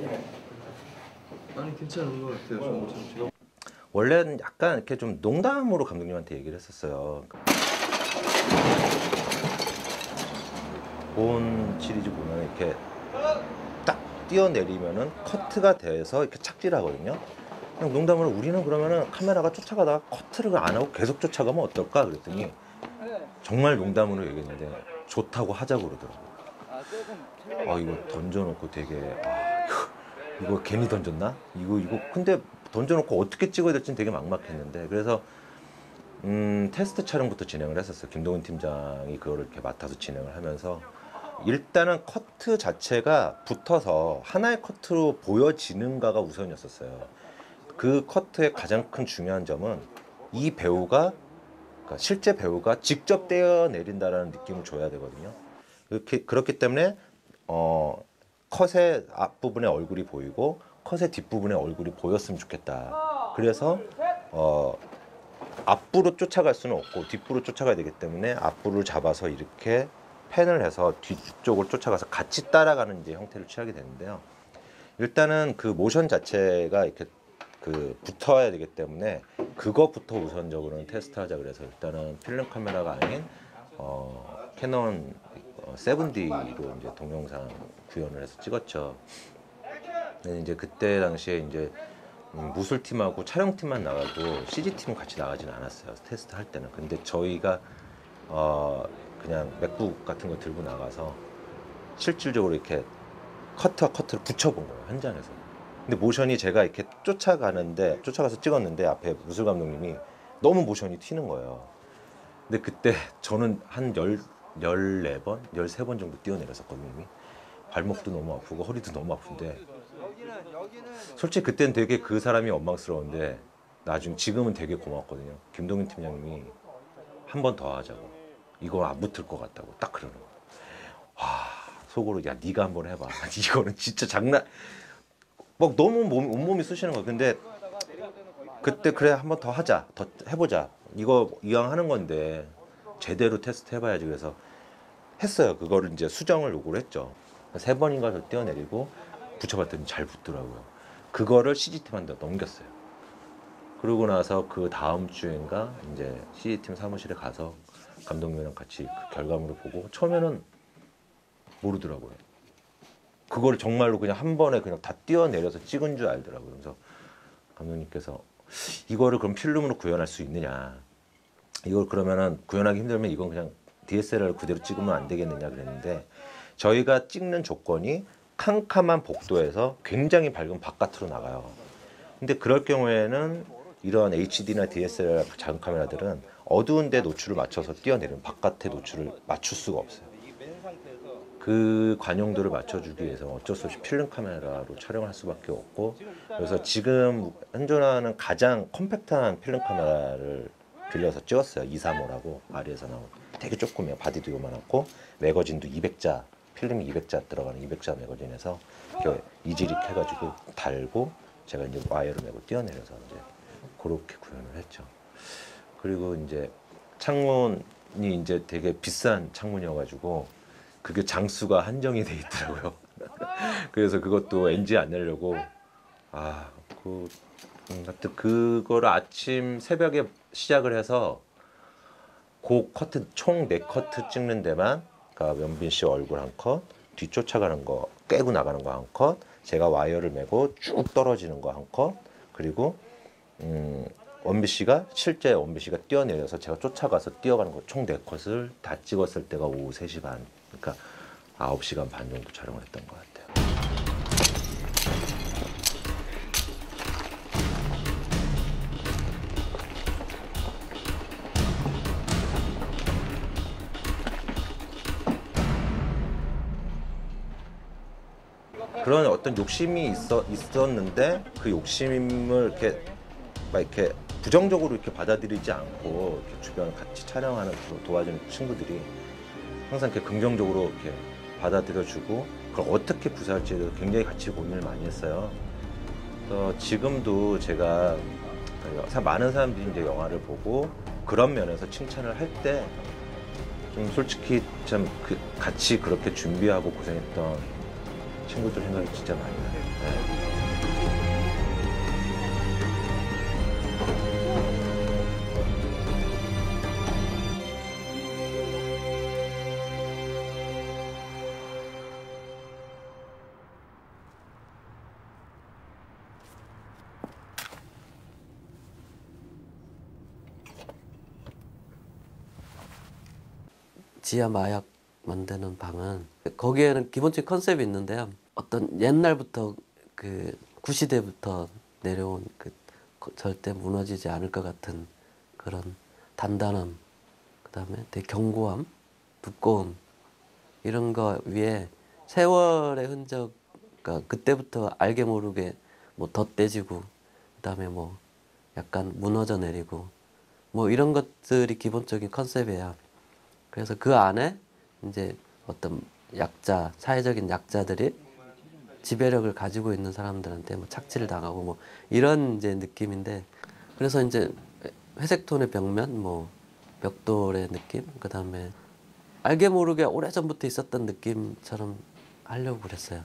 [SPEAKER 1] 아니 괜찮은 것 같아요. 저,
[SPEAKER 7] 원래는 약간 이렇게 좀 농담으로 감독님한테 얘기를 했었어요. 본 시리즈 보면 이렇게 딱 뛰어내리면은 커트가 돼서 이렇게 착지하거든요. 그냥 농담으로 우리는 그러면은 카메라가 쫓아가다가 커트를 안 하고 계속 쫓아가면 어떨까 그랬더니 정말 농담으로 얘기했는데 좋다고 하자고 그러더라고요. 아 이거 던져놓고 되게 아, 이거, 이거 괜히 던졌나? 이거 이거 근데 던져놓고 어떻게 찍어야 될지는 되게 막막했는데 그래서 음, 테스트 촬영부터 진행을 했었어요. 김동훈 팀장이 그거를 이렇게 맡아서 진행을 하면서 일단은 커트 자체가 붙어서 하나의 커트로 보여지는가가 우선이었었어요. 그 커트의 가장 큰 중요한 점은 이 배우가 그러니까 실제 배우가 직접 떼어내린다라는 느낌을 줘야 되거든요. 이렇게 그렇기 때문에 어, 컷의 앞부분에 얼굴이 보이고 컷의 뒷부분에 얼굴이 보였으면 좋겠다. 그래서 어, 앞부로 쫓아갈 수는 없고 뒷부로 쫓아가야 되기 때문에 앞부를 잡아서 이렇게 펜을 해서 뒤쪽을 쫓아가서 같이 따라가는 이제 형태를 취하게 되는데요. 일단은 그 모션 자체가 이렇게 그 붙어야 되기 때문에 그것부터 우선적으로는 테스트하자 그래서 일단은 필름 카메라가 아닌 어, 캐논 어, 세븐디로 이제 동영상 구현을 해서 찍었죠. 근데 이제 그때 당시에 이제 음, 무술팀하고 촬영팀만 나가고 씨지팀은 같이 나가지는 않았어요. 테스트 할 때는. 근데 저희가 어, 그냥 맥북 같은 거 들고 나가서 실질적으로 이렇게 커트와 커트를 붙여본 거예요. 현장에서. 근데 모션이 제가 이렇게 쫓아가는데 쫓아가서 찍었는데 앞에 무술 감독님이 너무 모션이 튀는 거예요. 근데 그때 저는 한 열, 열네 번, 열세 번 정도 뛰어내렸었거든요. 이미. 발목도 너무 아프고 허리도 너무 아픈데 솔직히 그때는 되게 그 사람이 원망스러운데 나중 지금은 되게 고맙거든요. 김동윤 팀장님이 한 번 더 하자고. 이거 안 붙을 것 같다고 딱 그러는 거예요. 와, 속으로 야 네가 한번 해봐. 이거는 진짜 장난. 막 너무 몸, 온몸이 쑤시는 거예요. 근데 그때 그래 한 번 더 하자, 더 해보자. 이거 이왕 하는 건데 제대로 테스트 해봐야지. 그래서 했어요. 그거를 이제 수정을 요구를 했죠. 세 번인가 더 뛰어내리고 붙여봤더니 잘 붙더라고요. 그거를 씨지팀한테 넘겼어요. 그러고 나서 그 다음 주인가 이제 씨지팀 사무실에 가서 감독님이랑 같이 그 결과물을 보고 처음에는 모르더라고요. 그거를 정말로 그냥 한 번에 그냥 다 뛰어내려서 찍은 줄 알더라고요. 그래서 감독님께서 이거를 그럼 필름으로 구현할 수 있느냐. 이걸 그러면은 구현하기 힘들면 이건 그냥 디에스엘알을 그대로 찍으면 안 되겠느냐 그랬는데 저희가 찍는 조건이 캄캄한 복도에서 굉장히 밝은 바깥으로 나가요. 근데 그럴 경우에는 이런 에이치디나 디에스엘알 작은 카메라들은 어두운 데 노출을 맞춰서 뛰어내리면 바깥의 노출을 맞출 수가 없어요. 그 관용도를 맞춰주기 위해서 어쩔 수 없이 필름 카메라로 촬영을 할 수밖에 없고, 그래서 지금 현존하는 가장 컴팩트한 필름 카메라를 빌려서 찍었어요. 이삼오라고 아리에서 나온 되게 조그매요. 바디도 요만하고 매거진도 이백 자, 필름이 이백 자 들어가는 이백 자 매거진에서 이렇게 이지릭 해가지고 달고 제가 이제 와이어를 메고 뛰어내려서 이제 그렇게 구현을 했죠. 그리고 이제 창문이 이제 되게 비싼 창문이어가지고 그게 장수가 한정이 돼 있더라고요. 그래서 그것도 엔지 안 내려고 아, 그 음, 하여튼 그거를 아침 새벽에 시작을 해서 그 커트 총 네 커트 찍는 데만, 그러니까 연빈 씨 얼굴 한 컷, 뒤쫓아가는 거 깨고 나가는 거 한 컷, 제가 와이어를 메고 쭉 떨어지는 거 한 컷, 그리고 음, 원빈 씨가 실제 원빈 씨가 뛰어내려서 제가 쫓아가서 뛰어가는 거 총 네 컷을 다 찍었을 때가 오후 세 시 반, 그러니까 아홉 시간 반 정도 촬영을 했던 것 같아요. 그런 어떤 욕심이 있어, 있었는데 그 욕심을 이렇게 막 이렇게 부정적으로 이렇게 받아들이지 않고 이렇게 주변 같이 촬영하는 도와주는 친구들이 항상 이렇게 긍정적으로 이렇게 받아들여주고 그걸 어떻게 구사할지에 대해서 굉장히 같이 고민을 많이 했어요. 그래서 지금도 제가 많은 사람들이 이제 영화를 보고 그런 면에서 칭찬을 할 때 좀 솔직히 참 그 같이 그렇게 준비하고 고생했던 친구들 생각이 진짜 많이 나요. 네.
[SPEAKER 15] 지하 마약 만드는 방은 거기에는 기본적인 컨셉이 있는데요. 어떤 옛날부터 그 구시대부터 내려온 그 절대 무너지지 않을 것 같은 그런 단단함, 그다음에 되게 견고함, 두꺼움 이런 거 위에 세월의 흔적, 그러니까 그때부터 알게 모르게 뭐 덧대지고 그다음에 뭐 약간 무너져 내리고 뭐 이런 것들이 기본적인 컨셉이에요. 그래서 그 안에 이제 어떤 약자, 사회적인 약자들이 지배력을 가지고 있는 사람들한테 뭐 착취를 당하고 뭐 이런 이제 느낌인데, 그래서 이제 회색 톤의 벽면, 뭐 벽돌의 느낌, 그 다음에 알게 모르게 오래전부터 있었던 느낌처럼 하려고 그랬어요.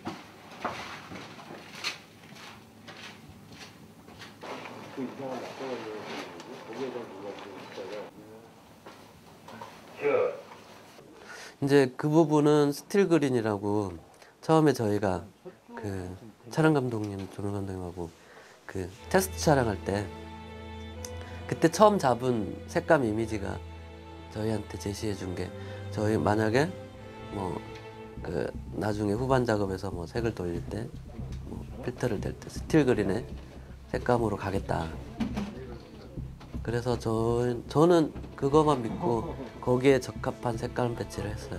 [SPEAKER 15] 이제 그 부분은 스틸 그린이라고 처음에 저희가 그 촬영 감독님, 조명 감독님하고 그 테스트 촬영할 때 그때 처음 잡은 색감 이미지가 저희한테 제시해 준 게, 저희 만약에 뭐 그 나중에 후반 작업에서 뭐 색을 돌릴 때 뭐 필터를 댈 때 스틸 그린의 색감으로 가겠다. 그래서 저, 저는 그거만 믿고 거기에 적합한 색감 배치를 했어요.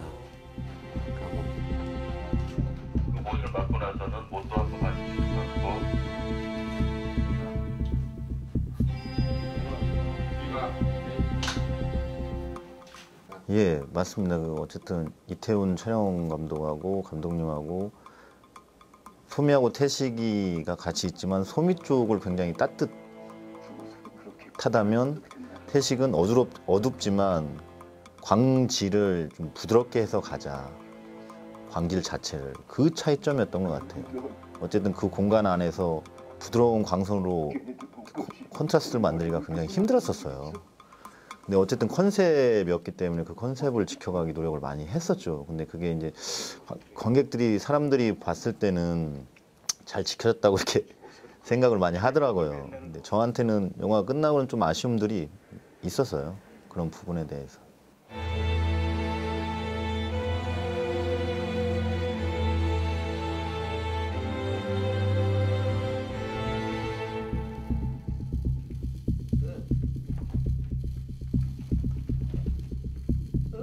[SPEAKER 16] 옷을 맞고 나서는 못도 한번 맞추시고
[SPEAKER 8] 예, 맞습니다. 그 어쨌든 이태훈 촬영 감독하고 감독님하고 소미하고 태식이가 같이 있지만 소미 쪽을 굉장히 따뜻하다면 태식은 어두럽, 어둡지만 광질을 좀 부드럽게 해서 가자. 광질 자체를. 그 차이점이었던 것 같아요. 어쨌든 그 공간 안에서 부드러운 광선으로 콘트라스트를 만들기가 굉장히 힘들었었어요. 근데 어쨌든 컨셉이었기 때문에 그 컨셉을 지켜가기 노력을 많이 했었죠. 근데 그게 이제 관객들이, 사람들이 봤을 때는 잘 지켜졌다고 이렇게 생각을 많이 하더라고요. 근데 저한테는 영화가 끝나고는 좀 아쉬움들이 있었어요. 그런 부분에 대해서.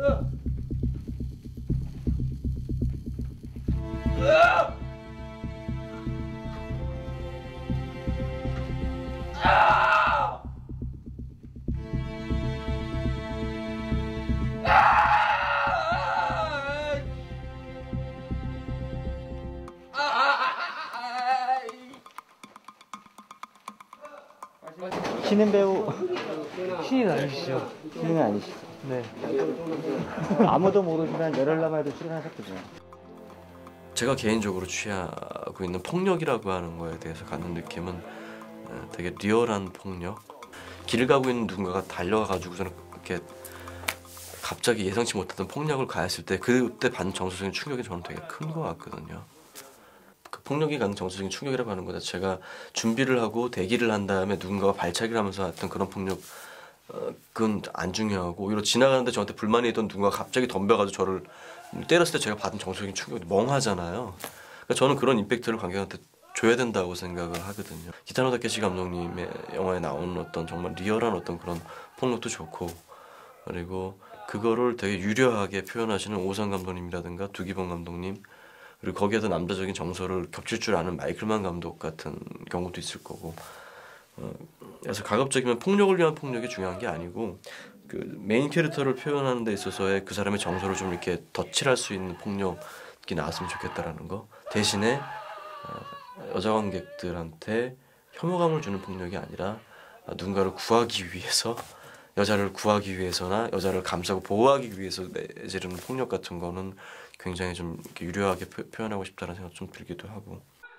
[SPEAKER 2] 신인 배우
[SPEAKER 12] 신인 아니시죠?
[SPEAKER 2] 신인은 아니시죠? 네. 아무도 모르지만 열흘남에도 출연하셨거든요.
[SPEAKER 1] 제가 개인적으로 취하고 있는 폭력이라고 하는 거에 대해서 갖는 느낌은 되게 리얼한 폭력. 길을 가고 있는 누군가가 달려가지고서는 이렇게 갑자기 예상치 못했던 폭력을 가했을 때 그때 받는 정서적인 충격이 저는 되게 큰 것 같거든요. 그 폭력이 갖는 정서적인 충격이라고 하는 거 자체가 준비를 하고 대기를 한 다음에 누군가가 발차기를 하면서 했던 그런 폭력 어, 그건 안 중요하고 오히려 지나가는데 저한테 불만이 있던 누군가가 갑자기 덤벼가지고 저를 때렸을 때 제가 받은 정서적인 충격이 멍하잖아요. 그러니까 저는 그런 임팩트를 관객한테 줘야 된다고 생각을 하거든요. 기타노 다케시 감독님의 영화에 나오는 어떤 정말 리얼한 어떤 그런 폭력도 좋고 그리고 그거를 되게 유려하게 표현하시는 오상 감독님이라든가 두기범 감독님 그리고 거기에서 남자적인 정서를 겹칠 줄 아는 마이클만 감독 같은 경우도 있을 거고 어, 그래서 가급적이면 폭력을 위한 폭력이 중요한 게 아니고 그 메인 캐릭터를 표현하는 데 있어서의 그 사람의 정서를 좀 이렇게 덧칠할 수 있는 폭력이 나왔으면 좋겠다라는 거 대신에 어, 여자 관객들한테 혐오감을 주는 폭력이 아니라 누군가를 구하기 위해서 여자를 구하기 위해서나 여자를 감싸고 보호하기 위해서 내지르는 폭력 같은 거는 굉장히 좀 이렇게 유려하게 표, 표현하고 싶다는 생각 좀 들기도 하고.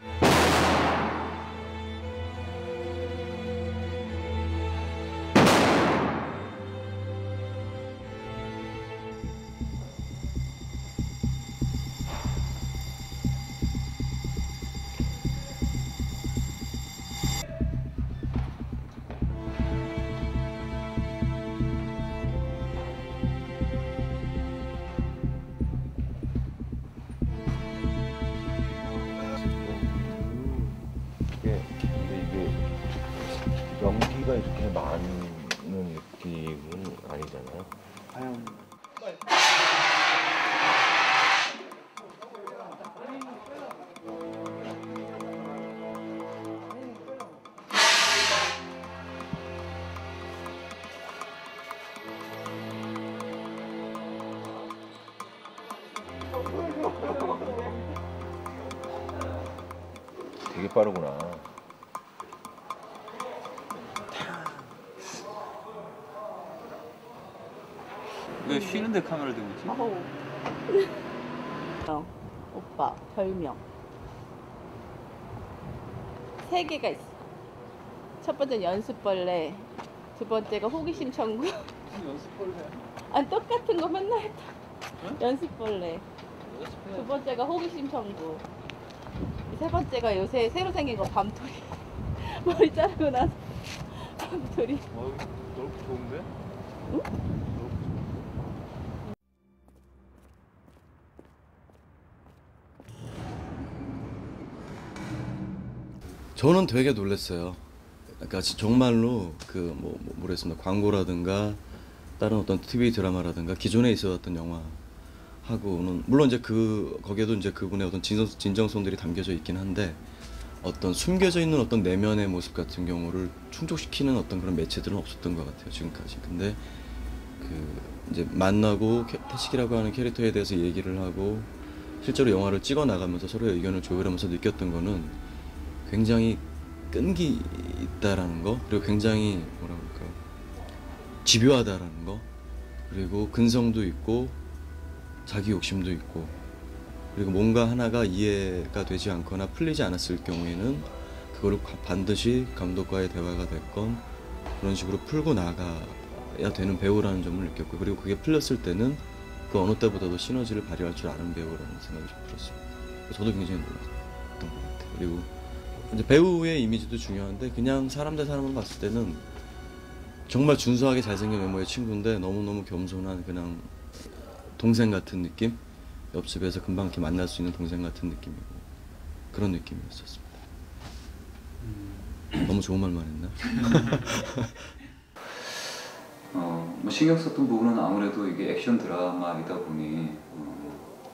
[SPEAKER 7] 연기가 이렇게 많은 느낌은 아니잖아요.
[SPEAKER 2] 과연
[SPEAKER 7] 되게 빠르구나.
[SPEAKER 4] 왜 쉬는데 카메라를 들고 있지?
[SPEAKER 14] 어, 오빠 별명 세 개가 있어. 첫 번째 연습벌레, 두 번째가 호기심 천국.
[SPEAKER 12] 연습벌레.
[SPEAKER 14] 아니 똑같은 거 맨날 했다. 응? 연습벌레. 두 번째가 호기심 천국. 세 번째가 요새 새로 생긴 거 밤토리. 머리 자르고 나서 밤토리.
[SPEAKER 12] 어, 넓고 좋은데?
[SPEAKER 14] 응?
[SPEAKER 1] 저는 되게 놀랐어요. 그러니까 정말로 그 뭐 모르겠습니다. 광고라든가 다른 어떤 티비 드라마라든가 기존에 있었던 영화하고는 물론 이제 그 거기에도 이제 그분의 어떤 진정, 진정성들이 담겨져 있긴 한데 어떤 숨겨져 있는 어떤 내면의 모습 같은 경우를 충족시키는 어떤 그런 매체들은 없었던 것 같아요 지금까지. 근데 그 이제 만나고 태식이라고 하는 캐릭터에 대해서 얘기를 하고 실제로 영화를 찍어 나가면서 서로의 의견을 조율하면서 느꼈던 거는 굉장히 끈기 있다라는 거, 그리고 굉장히 뭐라 그럴까 집요하다라는 거, 그리고 근성도 있고 자기 욕심도 있고, 그리고 뭔가 하나가 이해가 되지 않거나 풀리지 않았을 경우에는 그거를 반드시 감독과의 대화가 됐건 그런 식으로 풀고 나가야 되는 배우라는 점을 느꼈고, 그리고 그게 풀렸을 때는 그 어느 때보다도 시너지를 발휘할 줄 아는 배우라는 생각이 좀 들었습니다. 저도 굉장히 놀랐던 것 같아요. 그리고 이제 배우의 이미지도 중요한데 그냥 사람 대 사람으로 봤을 때는 정말 준수하게 잘생긴 외모의 친구인데 너무너무 겸손한 그냥 동생 같은 느낌? 옆집에서 금방 이렇게 만날 수 있는 동생 같은 느낌이고 그런 느낌이었었습니다. 음... 너무 좋은 말만 했나?
[SPEAKER 4] 어, 뭐 신경 썼던 부분은 아무래도 이게 액션 드라마이다 보니 어,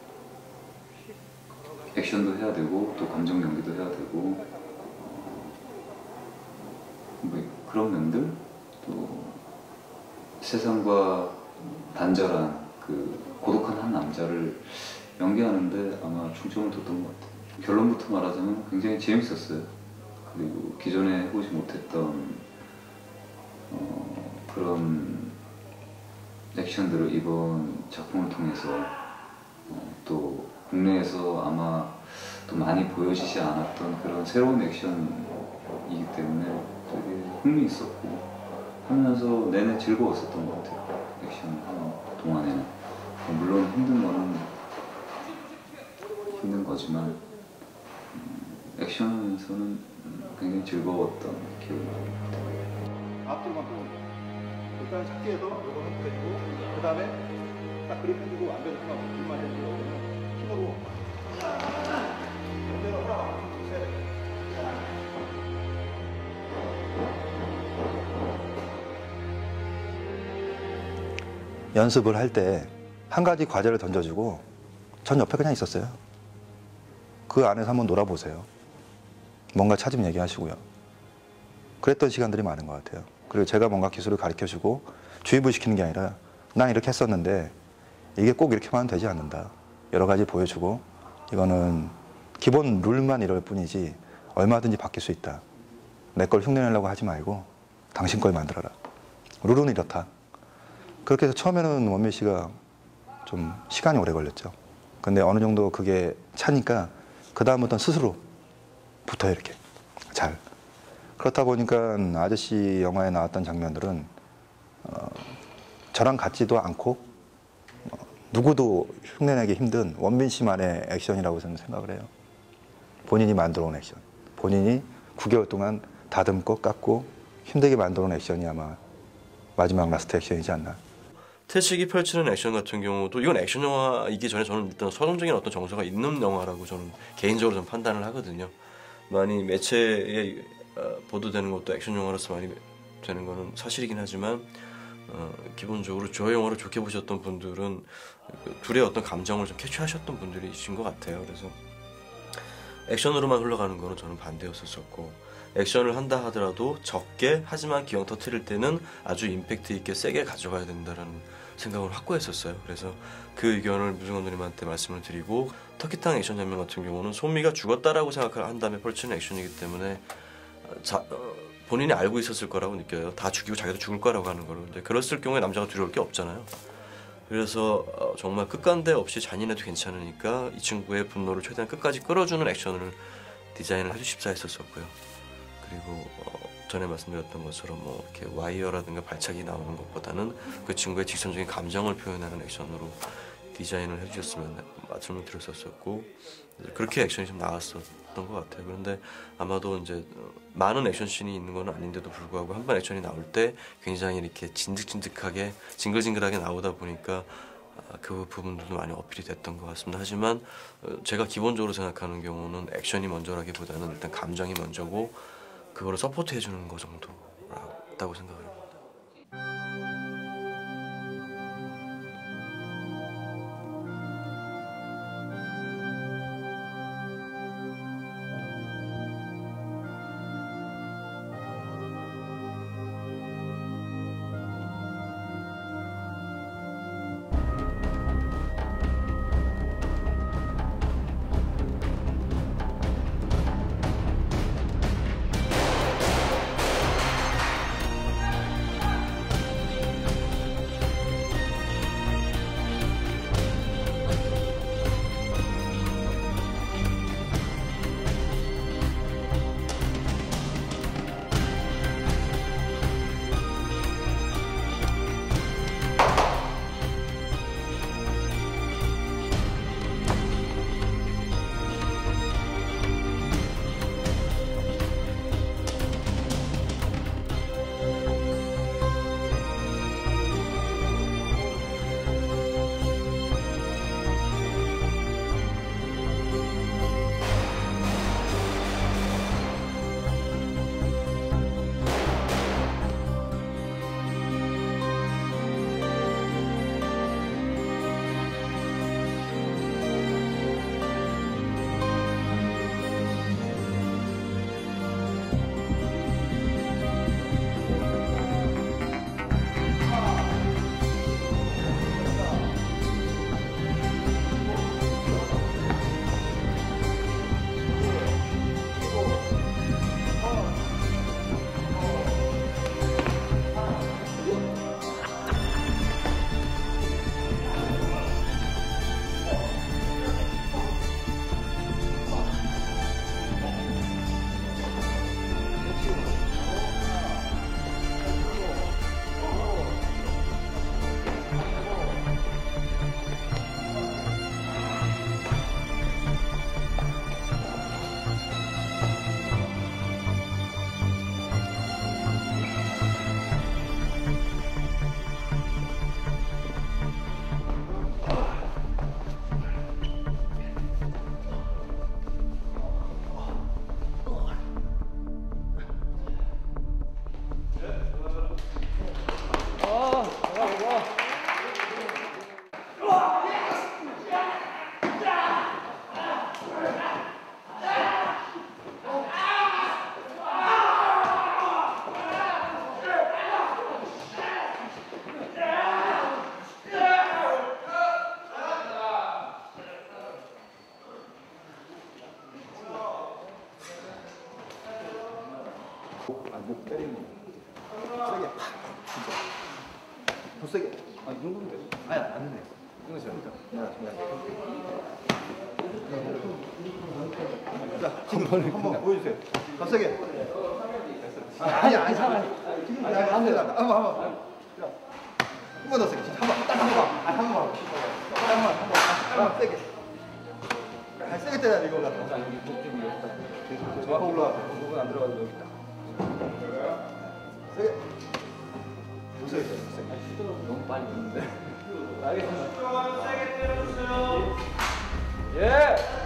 [SPEAKER 4] 액션도 해야 되고 또 감정 연기도 해야 되고 어, 뭐 그런 면들 또 세상과 단절한 그 고독한 한 남자를 연기하는데 아마 중점을 뒀던 것 같아요. 결론부터 말하자면 굉장히 재밌었어요. 그리고 기존에 해보지 못했던 어, 그런 액션들을 이번 작품을 통해서 어, 또 국내에서 아마 또 많이 보여지지 않았던 그런 새로운 액션이기 때문에 되게 흥미있었고 하면서 내내 즐거웠었던 것 같아요. 액션 하는 동안에는. 물론 힘든 거는 힘든 거지만 음, 액션에서는 굉장히 즐거웠던 기억이 납니다.
[SPEAKER 13] 앞쪽만 보면 일단 찾기에서 이거 해주고 그 다음에 딱 그립 해주고 완전 하고 길만 해주고 그러면 힘으로 그대로 하나 둘셋 연습을 할 때 한 가지 과제를 던져주고 전 옆에 그냥 있었어요. 그 안에서 한번 놀아보세요. 뭔가 찾으면 얘기하시고요. 그랬던 시간들이 많은 것 같아요. 그리고 제가 뭔가 기술을 가르쳐주고 주입을 시키는 게 아니라 난 이렇게 했었는데 이게 꼭 이렇게만 되지 않는다. 여러 가지 보여주고 이거는 기본 룰만 이럴 뿐이지 얼마든지 바뀔 수 있다. 내 걸 흉내내려고 하지 말고 당신 걸 만들어라. 룰은 이렇다. 그렇게 해서 처음에는 원미 씨가 좀 시간이 오래 걸렸죠. 근데 어느 정도 그게 차니까 그 다음부터는 스스로 붙어요. 이렇게 잘. 그렇다 보니까 아저씨 영화에 나왔던 장면들은 어, 저랑 같지도 않고 어, 누구도 흉내내기 힘든 원빈 씨만의 액션이라고 저는 생각을 해요. 본인이 만들어 온 액션. 본인이 구 개월 동안 다듬고 깎고 힘들게 만들어 온 액션이 아마 마지막 라스트 액션이지 않나.
[SPEAKER 1] 태식이 펼치는 액션 같은 경우도 이건 액션 영화이기 전에 저는 일단 서정적인 어떤 정서가 있는 영화라고 저는 개인적으로 좀 판단을 하거든요. 많이 매체에 어, 보도되는 것도 액션 영화로서 많이 되는 거는 사실이긴 하지만 어, 기본적으로 저 영화를 좋게 보셨던 분들은 그 둘의 어떤 감정을 좀 캐치하셨던 분들이신 것 같아요. 그래서 액션으로만 흘러가는 거는 저는 반대였었고 액션을 한다 하더라도 적게 하지만 기왕 터트릴 때는 아주 임팩트 있게 세게 가져가야 된다는 생각을 확고했었어요. 그래서 그 의견을 뮤중 감독님한테 말씀을 드리고 터키탕 액션 장면 같은 경우는 소미가 죽었다라고 생각을 한 다음에 펼치는 액션이기 때문에 자, 어, 본인이 알고 있었을 거라고 느껴요. 다 죽이고 자기도 죽을 거라고 하는 거를. 근데 그랬을 경우에 남자가 두려울 게 없잖아요. 그래서 어, 정말 끝간데 없이 잔인해도 괜찮으니까 이 친구의 분노를 최대한 끝까지 끌어주는 액션을 디자인을 아주 십사했었고요. 그리고 어, 전에 말씀드렸던 것처럼 뭐 이렇게 와이어라든가 발차기 나오는 것보다는 그 친구의 직선적인 감정을 표현하는 액션으로 디자인을 해주셨으면 말씀을 드렸었고 그렇게 액션이 좀 나왔었던 것 같아요. 그런데 아마도 이제 많은 액션씬이 있는 건 아닌데도 불구하고 한 번 액션이 나올 때 굉장히 이렇게 진득진득하게 징글징글하게 나오다 보니까 그 부분들도 많이 어필이 됐던 것 같습니다. 하지만 제가 기본적으로 생각하는 경우는 액션이 먼저라기보다는 일단 감정이 먼저고 그거를 서포트 해주는 거 정도라고 생각을 합니다.
[SPEAKER 13] 목 때리는 거. 세게 팍. 진짜. 더 세게. 아, 이 정도면 돼. 아니, 안 되네. 이거 잘못다. 자, 지금 한번 보여주세요. 더 세게. 아니, 아니, 아니. 지금 안 돼. 한번, 한번. 한 번 더 세게. 한 번, 딱 한 번. 아, 한 번. 한 번, 한 번. 한 번 세게. 아, 세게 때려야 돼, 이거 같아. 저 앞으로 올라와. 목은 안 들어가도 여기 있다. 세게. 더 세게 때려, 더 세게. 너무 빨리 오는데. 알겠습니다. 세게 때려주세요. 예!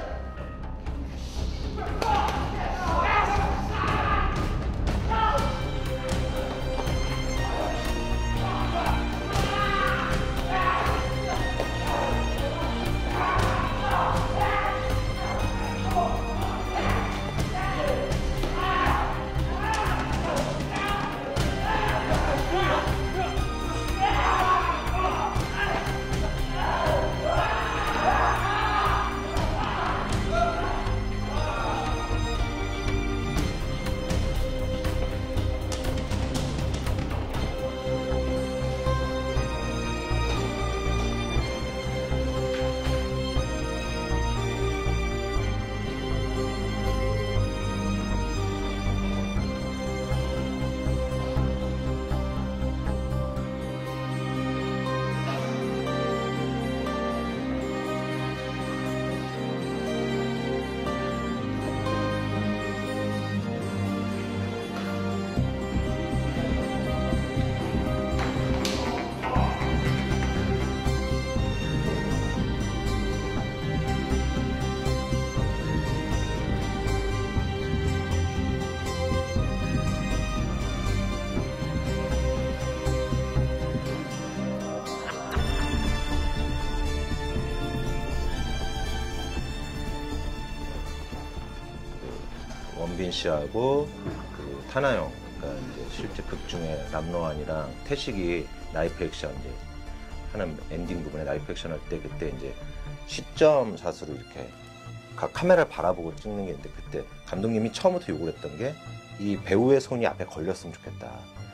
[SPEAKER 7] 원빈 씨하고 그 타나영, 그러니까 이제 실제 극 중에 람로안이랑 태식이 나이프 액션 이제 하는 엔딩 부분에 나이프 액션 할 때 그때 이제 시점 샷으로 이렇게 각 카메라를 바라보고 찍는 게 있는데 그때 감독님이 처음부터 요구를 했던 게 이 배우의 손이 앞에 걸렸으면 좋겠다.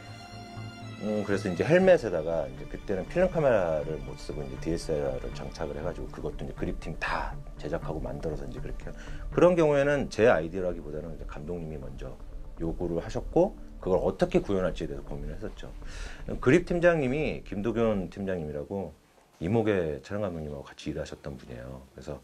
[SPEAKER 7] 음, 그래서 이제 헬멧에다가 이제 그때는 필름 카메라를 못 쓰고 이제 디에스엘알을 장착을 해가지고 그것도 이제 그립팀 다 제작하고 만들어서 이제 그렇게 그런 경우에는 제 아이디어라기보다는 이제 감독님이 먼저 요구를 하셨고 그걸 어떻게 구현할지에 대해서 고민을 했었죠. 그립 팀장님이 김도균 팀장님이라고 이목의 촬영 감독님하고 같이 일하셨던 분이에요. 그래서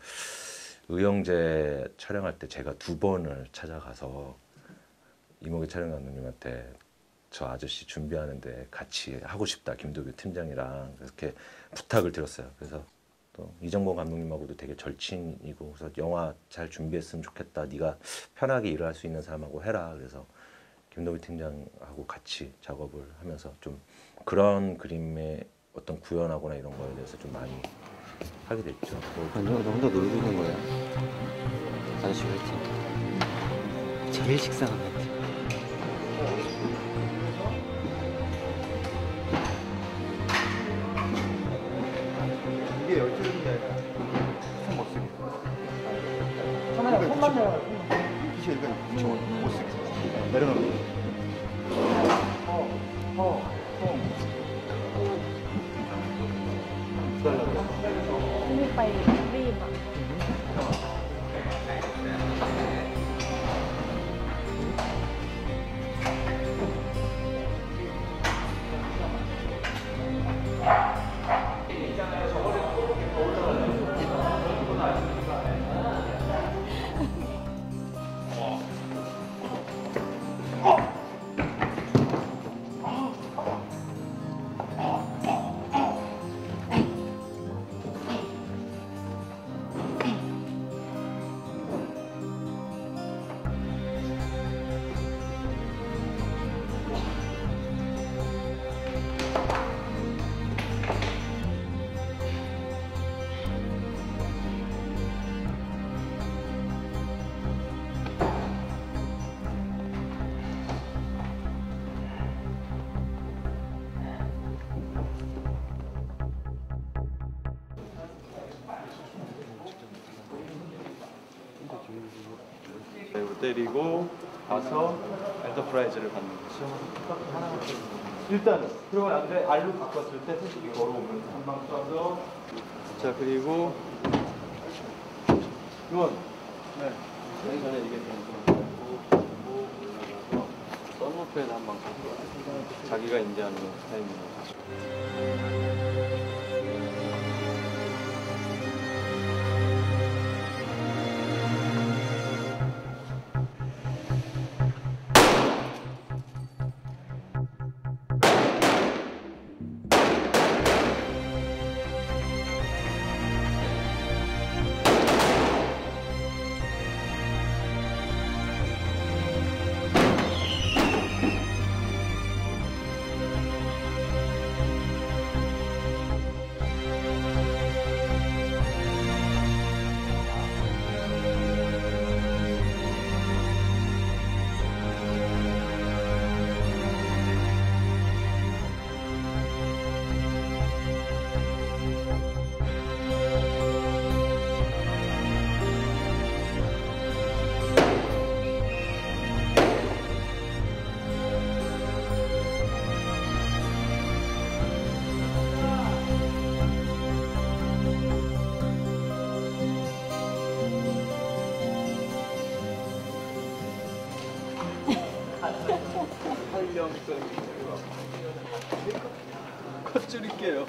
[SPEAKER 7] 의형제 촬영할 때 제가 두 번을 찾아가서 이목의 촬영 감독님한테 저 아저씨 준비하는데 같이 하고 싶다, 김도규 팀장이랑 그렇게 부탁을 드렸어요. 그래서 또 이정범 감독님하고도 되게 절친이고 그래서 영화 잘 준비했으면 좋겠다, 네가 편하게 일을 할 수 있는 사람하고 해라. 그래서 김도규 팀장하고 같이 작업을 하면서 좀 그런 그림의 어떤 구현하거나 이런 거에 대해서 좀 많이 하게 됐죠.
[SPEAKER 15] 아니요, 너 혼자 놀고 있는 거야. 아저씨 화이팅. 제일 식상한 멘트.
[SPEAKER 13] 이게 열정이 아니라 무슨 모습이
[SPEAKER 12] 카메라 손만 내려.
[SPEAKER 13] 이게 이거 붙여 모습이 내려놓는 거. 어, 어, 어. 기다려.
[SPEAKER 5] ไม่ไปรีบอ่ะ
[SPEAKER 1] 때리고 가서 엔터프라이즈를 받는 거죠. 일단은 그러고 난 뒤에 알로 바꿨을 때 솔직히 걸어오면 한 방 쏴서 자 그리고 이건 네 저희 전에 얘기했던 거 썬루프에다 한 방 쏴서 자기가 인지하는 타이밍이에요. 컷 줄일게요.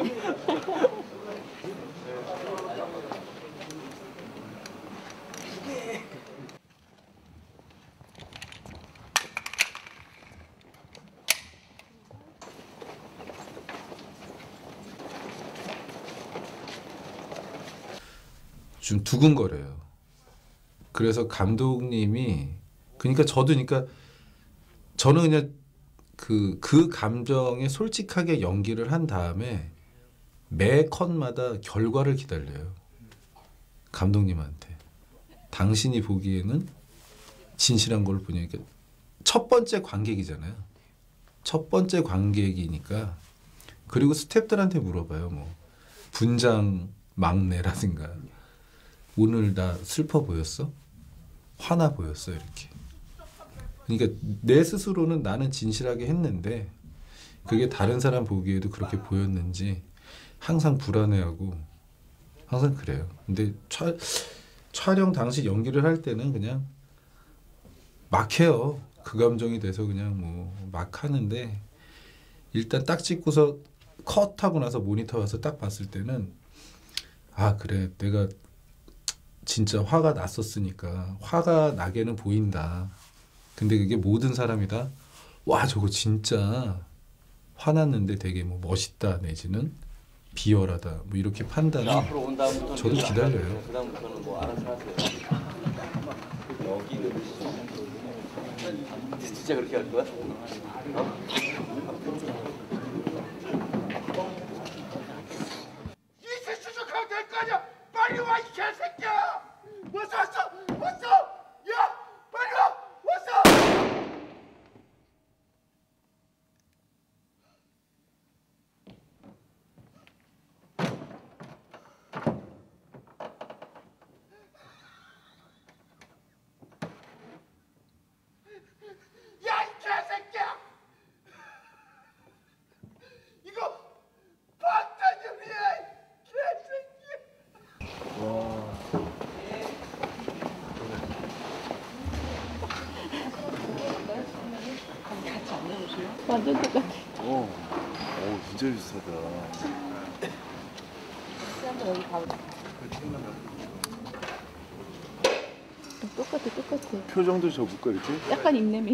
[SPEAKER 6] 좀 두근거려요. 그래서 감독님이 그러니까 저도 그러니까 저는 그냥 그, 그 감정에 솔직하게 연기를 한 다음에 매 컷마다 결과를 기다려요. 감독님한테. 당신이 보기에는 진실한 걸 보니까 첫 번째 관객이잖아요. 첫 번째 관객이니까. 그리고 스태프들한테 물어봐요. 뭐 분장 막내라든가 오늘 나 슬퍼 보였어? 화나 보였어? 이렇게. 그러니까 내 스스로는 나는 진실하게 했는데 그게 다른 사람 보기에도 그렇게 보였는지 항상 불안해하고 항상 그래요. 근데 촬, 촬영 당시 연기를 할 때는 그냥 막 해요. 그 감정이 돼서 그냥 뭐 막 하는데 일단 딱 찍고서 컷하고 나서 모니터 와서 딱 봤을 때는 아 그래 내가 진짜 화가 났었으니까 화가 나게는 보인다. 근데 그게 모든 사람이 다 와 저거 진짜 화났는데 되게 뭐 멋있다 내지는 비열하다 뭐 이렇게 판단이
[SPEAKER 1] 앞으로 온 다음부터는
[SPEAKER 6] 저도 기다려요.
[SPEAKER 1] 그 다음부터는 뭐 알아서 하세요. 여기는 진짜 그렇게 할 거야? 어?
[SPEAKER 17] 이제 수족하면 될 거 아니야! 빨리 와 이 개새끼야! 왔어 왔어 왔어! 야 빨리 와 왔어! 야 이 개새끼야! 이거 방탄유리야 이 개새끼야!
[SPEAKER 1] 와.
[SPEAKER 14] 완전 똑같아.
[SPEAKER 18] 어, 오, 진짜 비슷하다.
[SPEAKER 14] 한번 여기 가보자. 똑같아, 똑같아.
[SPEAKER 18] 표정도 접을까 이렇게?
[SPEAKER 14] 약간 입냄이.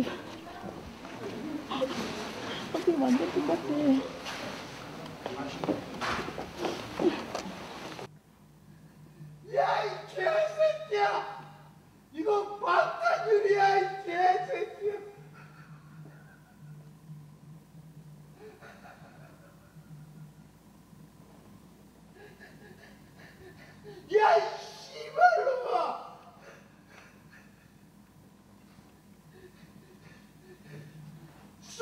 [SPEAKER 14] 어떻게 완전 똑같아.
[SPEAKER 17] 야 이 개새끼야! 이거 방탄유리야 이 개새끼야! 야 이 씨발놈아! 쏴!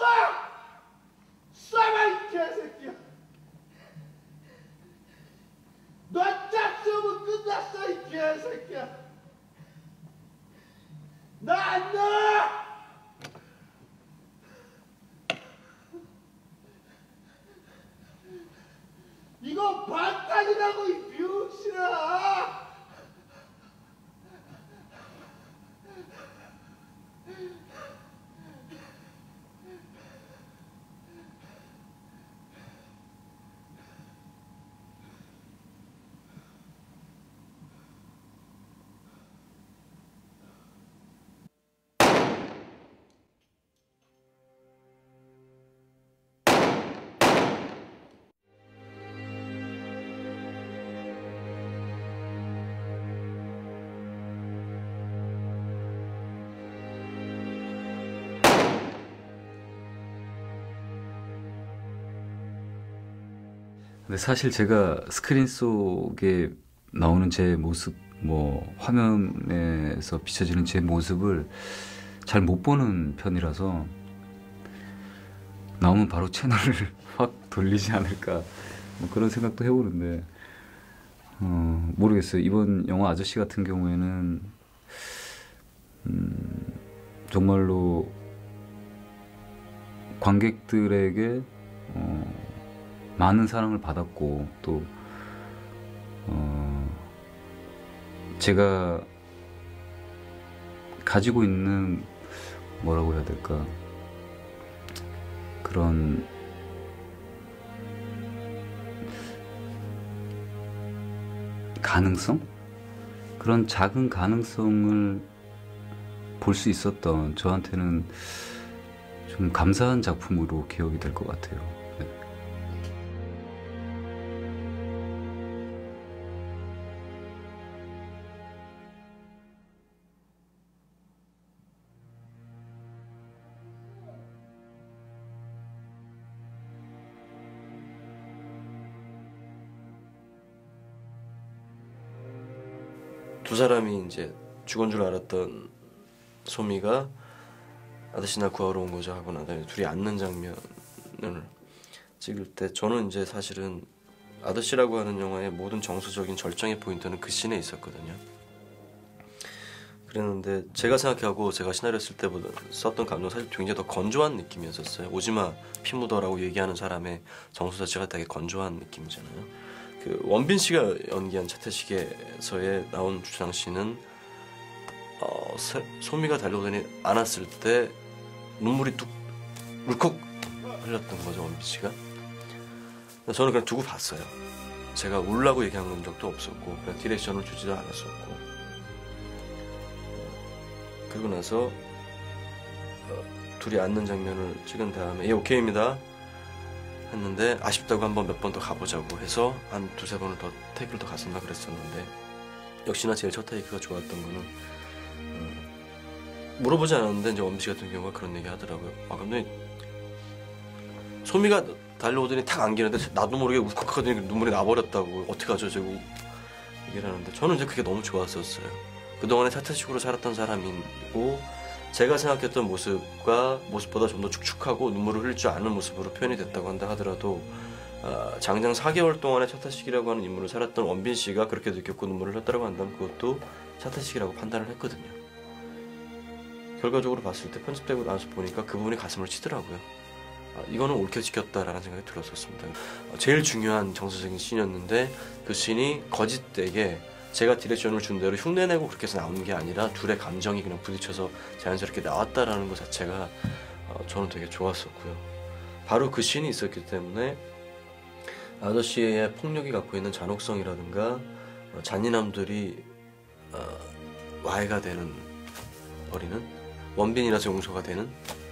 [SPEAKER 17] 쏴봐 이 개새끼야! 너 짝수업은 끝났어 이 개새끼야! 나 안 나!
[SPEAKER 4] 근데 사실 제가 스크린 속에 나오는 제 모습, 뭐 화면에서 비춰지는 제 모습을 잘 못 보는 편이라서 나오면 바로 채널을 확 돌리지 않을까 뭐 그런 생각도 해보는데 어, 모르겠어요. 이번 영화 아저씨 같은 경우에는 음, 정말로 관객들에게 어, 많은 사랑을 받았고 또 어, 제가 가지고 있는 뭐라고 해야 될까 그런 가능성? 그런 작은 가능성을 볼 수 있었던 저한테는 좀 감사한 작품으로 기억이 될 것 같아요. 네.
[SPEAKER 1] 두 사람이 이제 죽은 줄 알았던 소미가 아저씨 나 구하러 온 거죠 하고 난 다음에 둘이 앉는 장면을 찍을 때 저는 이제 사실은 아저씨라고 하는 영화의 모든 정서적인 절정의 포인트는 그 씬에 있었거든요. 그랬는데 제가 생각하고 제가 시나리오 쓸 때보다 썼던 감정은 사실 굉장히 더 건조한 느낌이었었어요. 오지마 피 묻어라고 얘기하는 사람의 정서 자체가 되게 건조한 느낌이잖아요. 그 원빈 씨가 연기한 차태식에서의 나온 주장 씨는 어, 세, 소미가 달려오더니 안았을 때 눈물이 뚝 울컥 흘렸던 거죠, 원빈 씨가. 저는 그냥 두고 봤어요. 제가 울라고 얘기한 적도 없었고 그냥 디렉션을 주지도 않았었고 그리고 나서 어, 둘이 앉는 장면을 찍은 다음에 예 오케이입니다 했는데 아쉽다고 한번 몇 번 더 가보자고 해서 한 두세 번을 더 테이크를 더 갔었나 그랬었는데 역시나 제일 첫 테이크가 좋았던 거는 음, 물어보지 않았는데 이제 원빈 씨 같은 경우가 그런 얘기 하더라고요. 아 감독님 소미가 달려오더니 탁 안기는데 나도 모르게 울컥하더니 눈물이 나버렸다고 어떡하죠 제가 얘기를 하는데 저는 이제 그게 너무 좋았었어요. 그동안에 차태식으로 살았던 사람이고 제가 생각했던 모습과 모습보다 좀 더 축축하고 눈물을 흘릴 줄 아는 모습으로 표현이 됐다고 한다 하더라도 어, 장장 사 개월 동안에 차태식이라고 하는 인물을 살았던 원빈 씨가 그렇게 느꼈고 눈물을 흘렸다고 한다면 그것도 차태식이라고 판단을 했거든요. 결과적으로 봤을 때 편집되고 나서 보니까 그 부분이 가슴을 치더라고요. 아, 이거는 옳게 지켰다라는 생각이 들었었습니다. 어, 제일 중요한 정서적인 씬이었는데 그 씬이 거짓되게 제가 디렉션을 준 대로 흉내내고 그렇게 해서 나오는 게 아니라 둘의 감정이 그냥 부딪혀서 자연스럽게 나왔다라는 것 자체가 어, 저는 되게 좋았었고요. 바로 그 씬이 있었기 때문에 아저씨의 폭력이 갖고 있는 잔혹성이라든가 어, 잔인함들이 어, 와해가 되는 버리는 원빈이라서 용서가 되는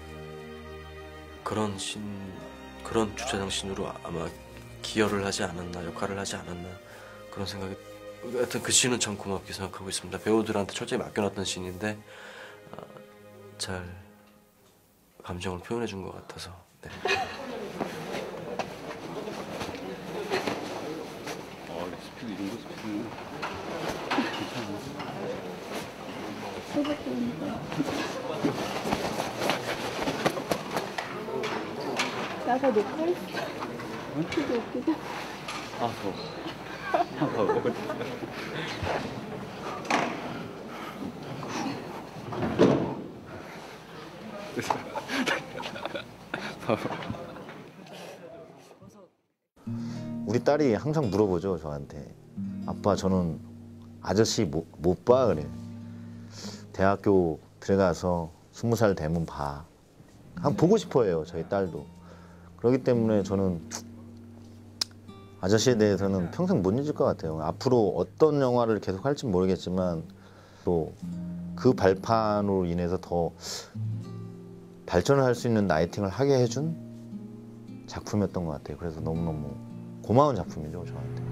[SPEAKER 1] 그런 씬 그런 주차장 씬으로 아마 기여를 하지 않았나 역할을 하지 않았나 그런 생각이 하여튼 그 씬은 참 고맙게 생각하고 있습니다. 배우들한테 철저히 맡겨놨던 씬인데 어, 잘 감정을 표현해 준 것 같아서 네.
[SPEAKER 18] 아, 스피드 이런 거 스피드
[SPEAKER 14] 나가 녹화 있어. 되게 웃기다.
[SPEAKER 18] 아, 더워. 아, 더워.
[SPEAKER 8] 우리 딸이 항상 물어보죠 저한테. 아빠 저는 아저씨 못, 못 봐 그래. 대학교 들어가서 스무 살 되면 봐. 한 보고 싶어해요 저희 딸도. 그렇기 때문에 저는 아저씨에 대해서는 평생 못 잊을 것 같아요. 앞으로 어떤 영화를 계속 할지 모르겠지만 또 그 발판으로 인해서 더 발전을 할 수 있는 라이팅을 하게 해준 작품이었던 것 같아요. 그래서 너무너무 고마운 작품이죠 저한테.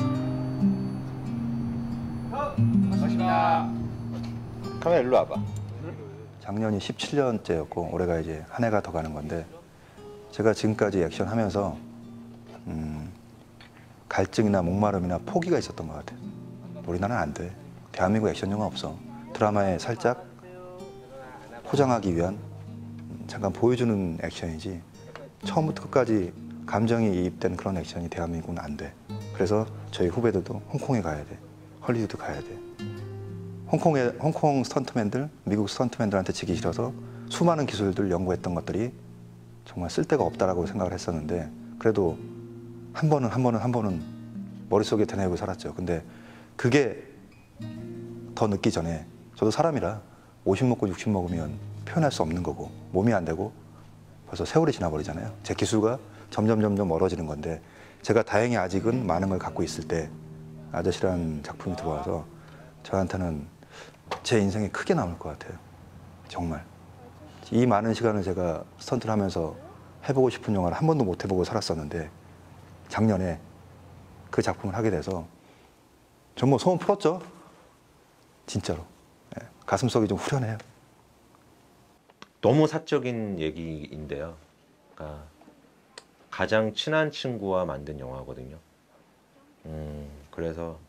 [SPEAKER 13] 고맙습니다. 카메라 일로 와봐. 작년이 십칠 년째였고 올해가 이제 한 해가 더 가는 건데 제가 지금까지 액션 하면서 음, 갈증이나 목마름이나 포기가 있었던 것 같아요. 우리나라는 안 돼. 대한민국 액션 영화 없어. 드라마에 살짝 포장하기 위한 잠깐 보여주는 액션이지 처음부터 끝까지 감정이 이입된 그런 액션이 대한민국은 안 돼. 그래서 저희 후배들도 홍콩에 가야 돼. 헐리우드 가야 돼. 홍콩에, 홍콩 스턴트맨들, 미국 스턴트맨들한테 지기 싫어서 수많은 기술들 연구했던 것들이 정말 쓸데가 없다라고 생각을 했었는데 그래도 한 번은 한 번은 한 번은 머릿속에 되뇌고 살았죠. 근데 그게 더 늦기 전에 저도 사람이라 오십 먹고 육십 먹으면 표현할 수 없는 거고 몸이 안 되고 벌써 세월이 지나버리잖아요. 제 기술과 점점 점점 멀어지는 건데 제가 다행히 아직은 많은 걸 갖고 있을 때 아저씨라는 작품이 들어와서 저한테는 제 인생에 크게 남을 것 같아요. 정말. 이 많은 시간을 제가 스턴트를 하면서 해보고 싶은 영화를 한 번도 못 해보고 살았었는데 작년에 그 작품을 하게 돼서 전 뭐 소원 풀었죠. 진짜로. 네. 가슴속이 좀 후련해요.
[SPEAKER 7] 너무 사적인 얘기인데요. 그러니까 가장 친한 친구와 만든 영화거든요. 음, 그래서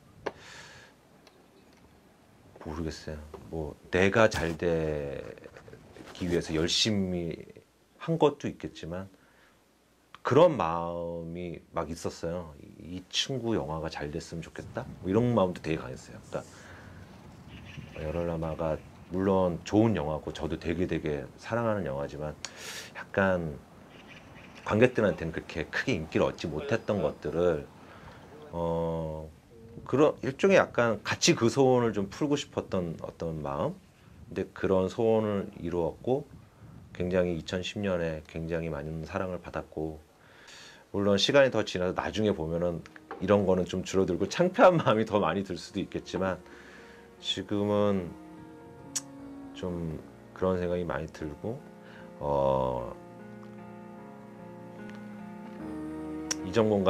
[SPEAKER 7] 모르겠어요. 뭐 내가 잘 되기 위해서 열심히 한 것도 있겠지만 그런 마음이 막 있었어요. 이 친구 영화가 잘 됐으면 좋겠다. 뭐 이런 마음도 되게 강했어요. 그러니까 열혈남아가 물론 좋은 영화고 저도 되게 되게 사랑하는 영화지만 약간 관객들한테는 그렇게 크게 인기를 얻지 못했던 것들을 어 그런 일종의 약간 같이 그 소원을 좀 풀고 싶었던 어떤 마음. 근데 그런 소원을 이루었고 굉장히 이천십 년에 굉장히 많은 사랑을 받았고 물론 시간이 더 지나서 나중에 보면은 이런 거는 좀 줄어들고 창피한 마음이 더 많이 들 수도 있겠지만 지금은 좀 그런 생각이 많이 들고 어 이정곤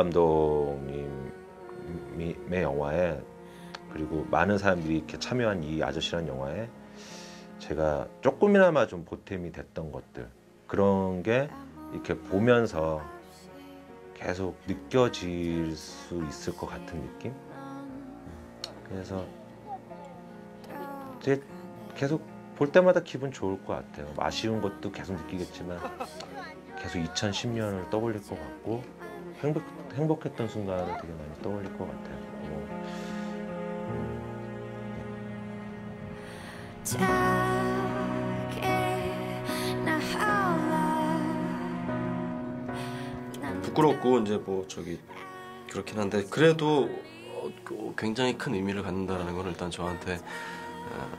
[SPEAKER 7] 감독님의 영화에 그리고 많은 사람들이 이렇게 참여한 이 아저씨라는 영화에 제가 조금이나마 좀 보탬이 됐던 것들 그런 게 이렇게 보면서 계속 느껴질 수 있을 것 같은 느낌. 그래서 이제 계속 볼 때마다 기분 좋을 것 같아요. 아쉬운 것도 계속 느끼겠지만 계속 이천십 년을 떠올릴 것 같고 행복, 행복했던 순간을 되게 많이 떠올릴 것 같아요.
[SPEAKER 1] 부끄럽고 이제 뭐 저기 그렇긴 한데 그래도 어, 굉장히 큰 의미를 갖는다라는 건 일단 저한테 어,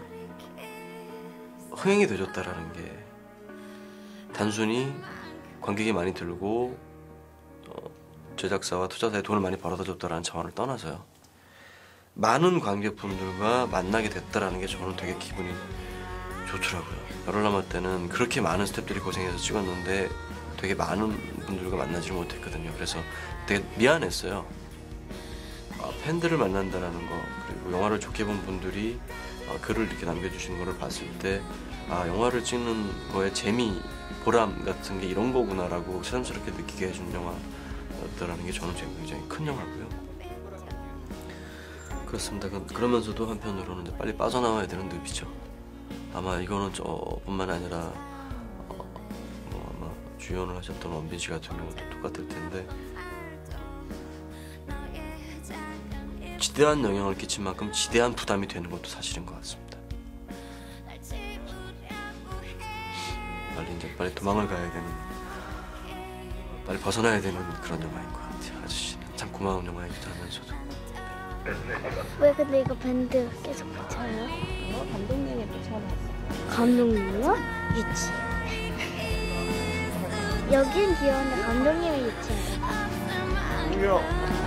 [SPEAKER 1] 흥행이 되줬다라는 게 단순히 관객이 많이 들고 어, 제작사와 투자사에 돈을 많이 벌어다 줬다라는 차원을 떠나서요. 많은 관객분들과 만나게 됐다라는 게 저는 되게 기분이 좋더라고요. 열혈남아 때는 그렇게 많은 스태프들이 고생해서 찍었는데 되게 많은 분들과 만나지를 못했거든요. 그래서 되게 미안했어요. 아, 팬들을 만난다는 거 그리고 영화를 좋게 본 분들이 아, 글을 이렇게 남겨주신 거를 봤을 때 아, 영화를 찍는 거에 재미, 보람 같은 게 이런 거구나라고 새삼스럽게 느끼게 해준 영화였다라는 게 저는 굉장히 큰 영화고요. 그렇습니다. 그러면서도 한편으로는 이제 빨리 빠져나와야 되는 늪이죠. 아마 이거는 저뿐만 아니라 어, 뭐 아마 주연을 하셨던 원빈 씨 같은 경우도 똑같을 텐데 지대한 영향을 끼친 만큼 지대한 부담이 되는 것도 사실인 것 같습니다. 빨리 이제 빨리 도망을 가야 되는, 빨리 벗어나야 되는 그런 영화인 것 같아요. 아저씨는 참 고마운 영화이기도 하면서도.
[SPEAKER 5] 왜 근데 이거 밴드 계속 붙여요?
[SPEAKER 14] 어, 감독님이 붙여놨어.
[SPEAKER 5] 감독님이요? 유치. 여긴 귀여운데 감독님이 유치하다.
[SPEAKER 17] 안녕.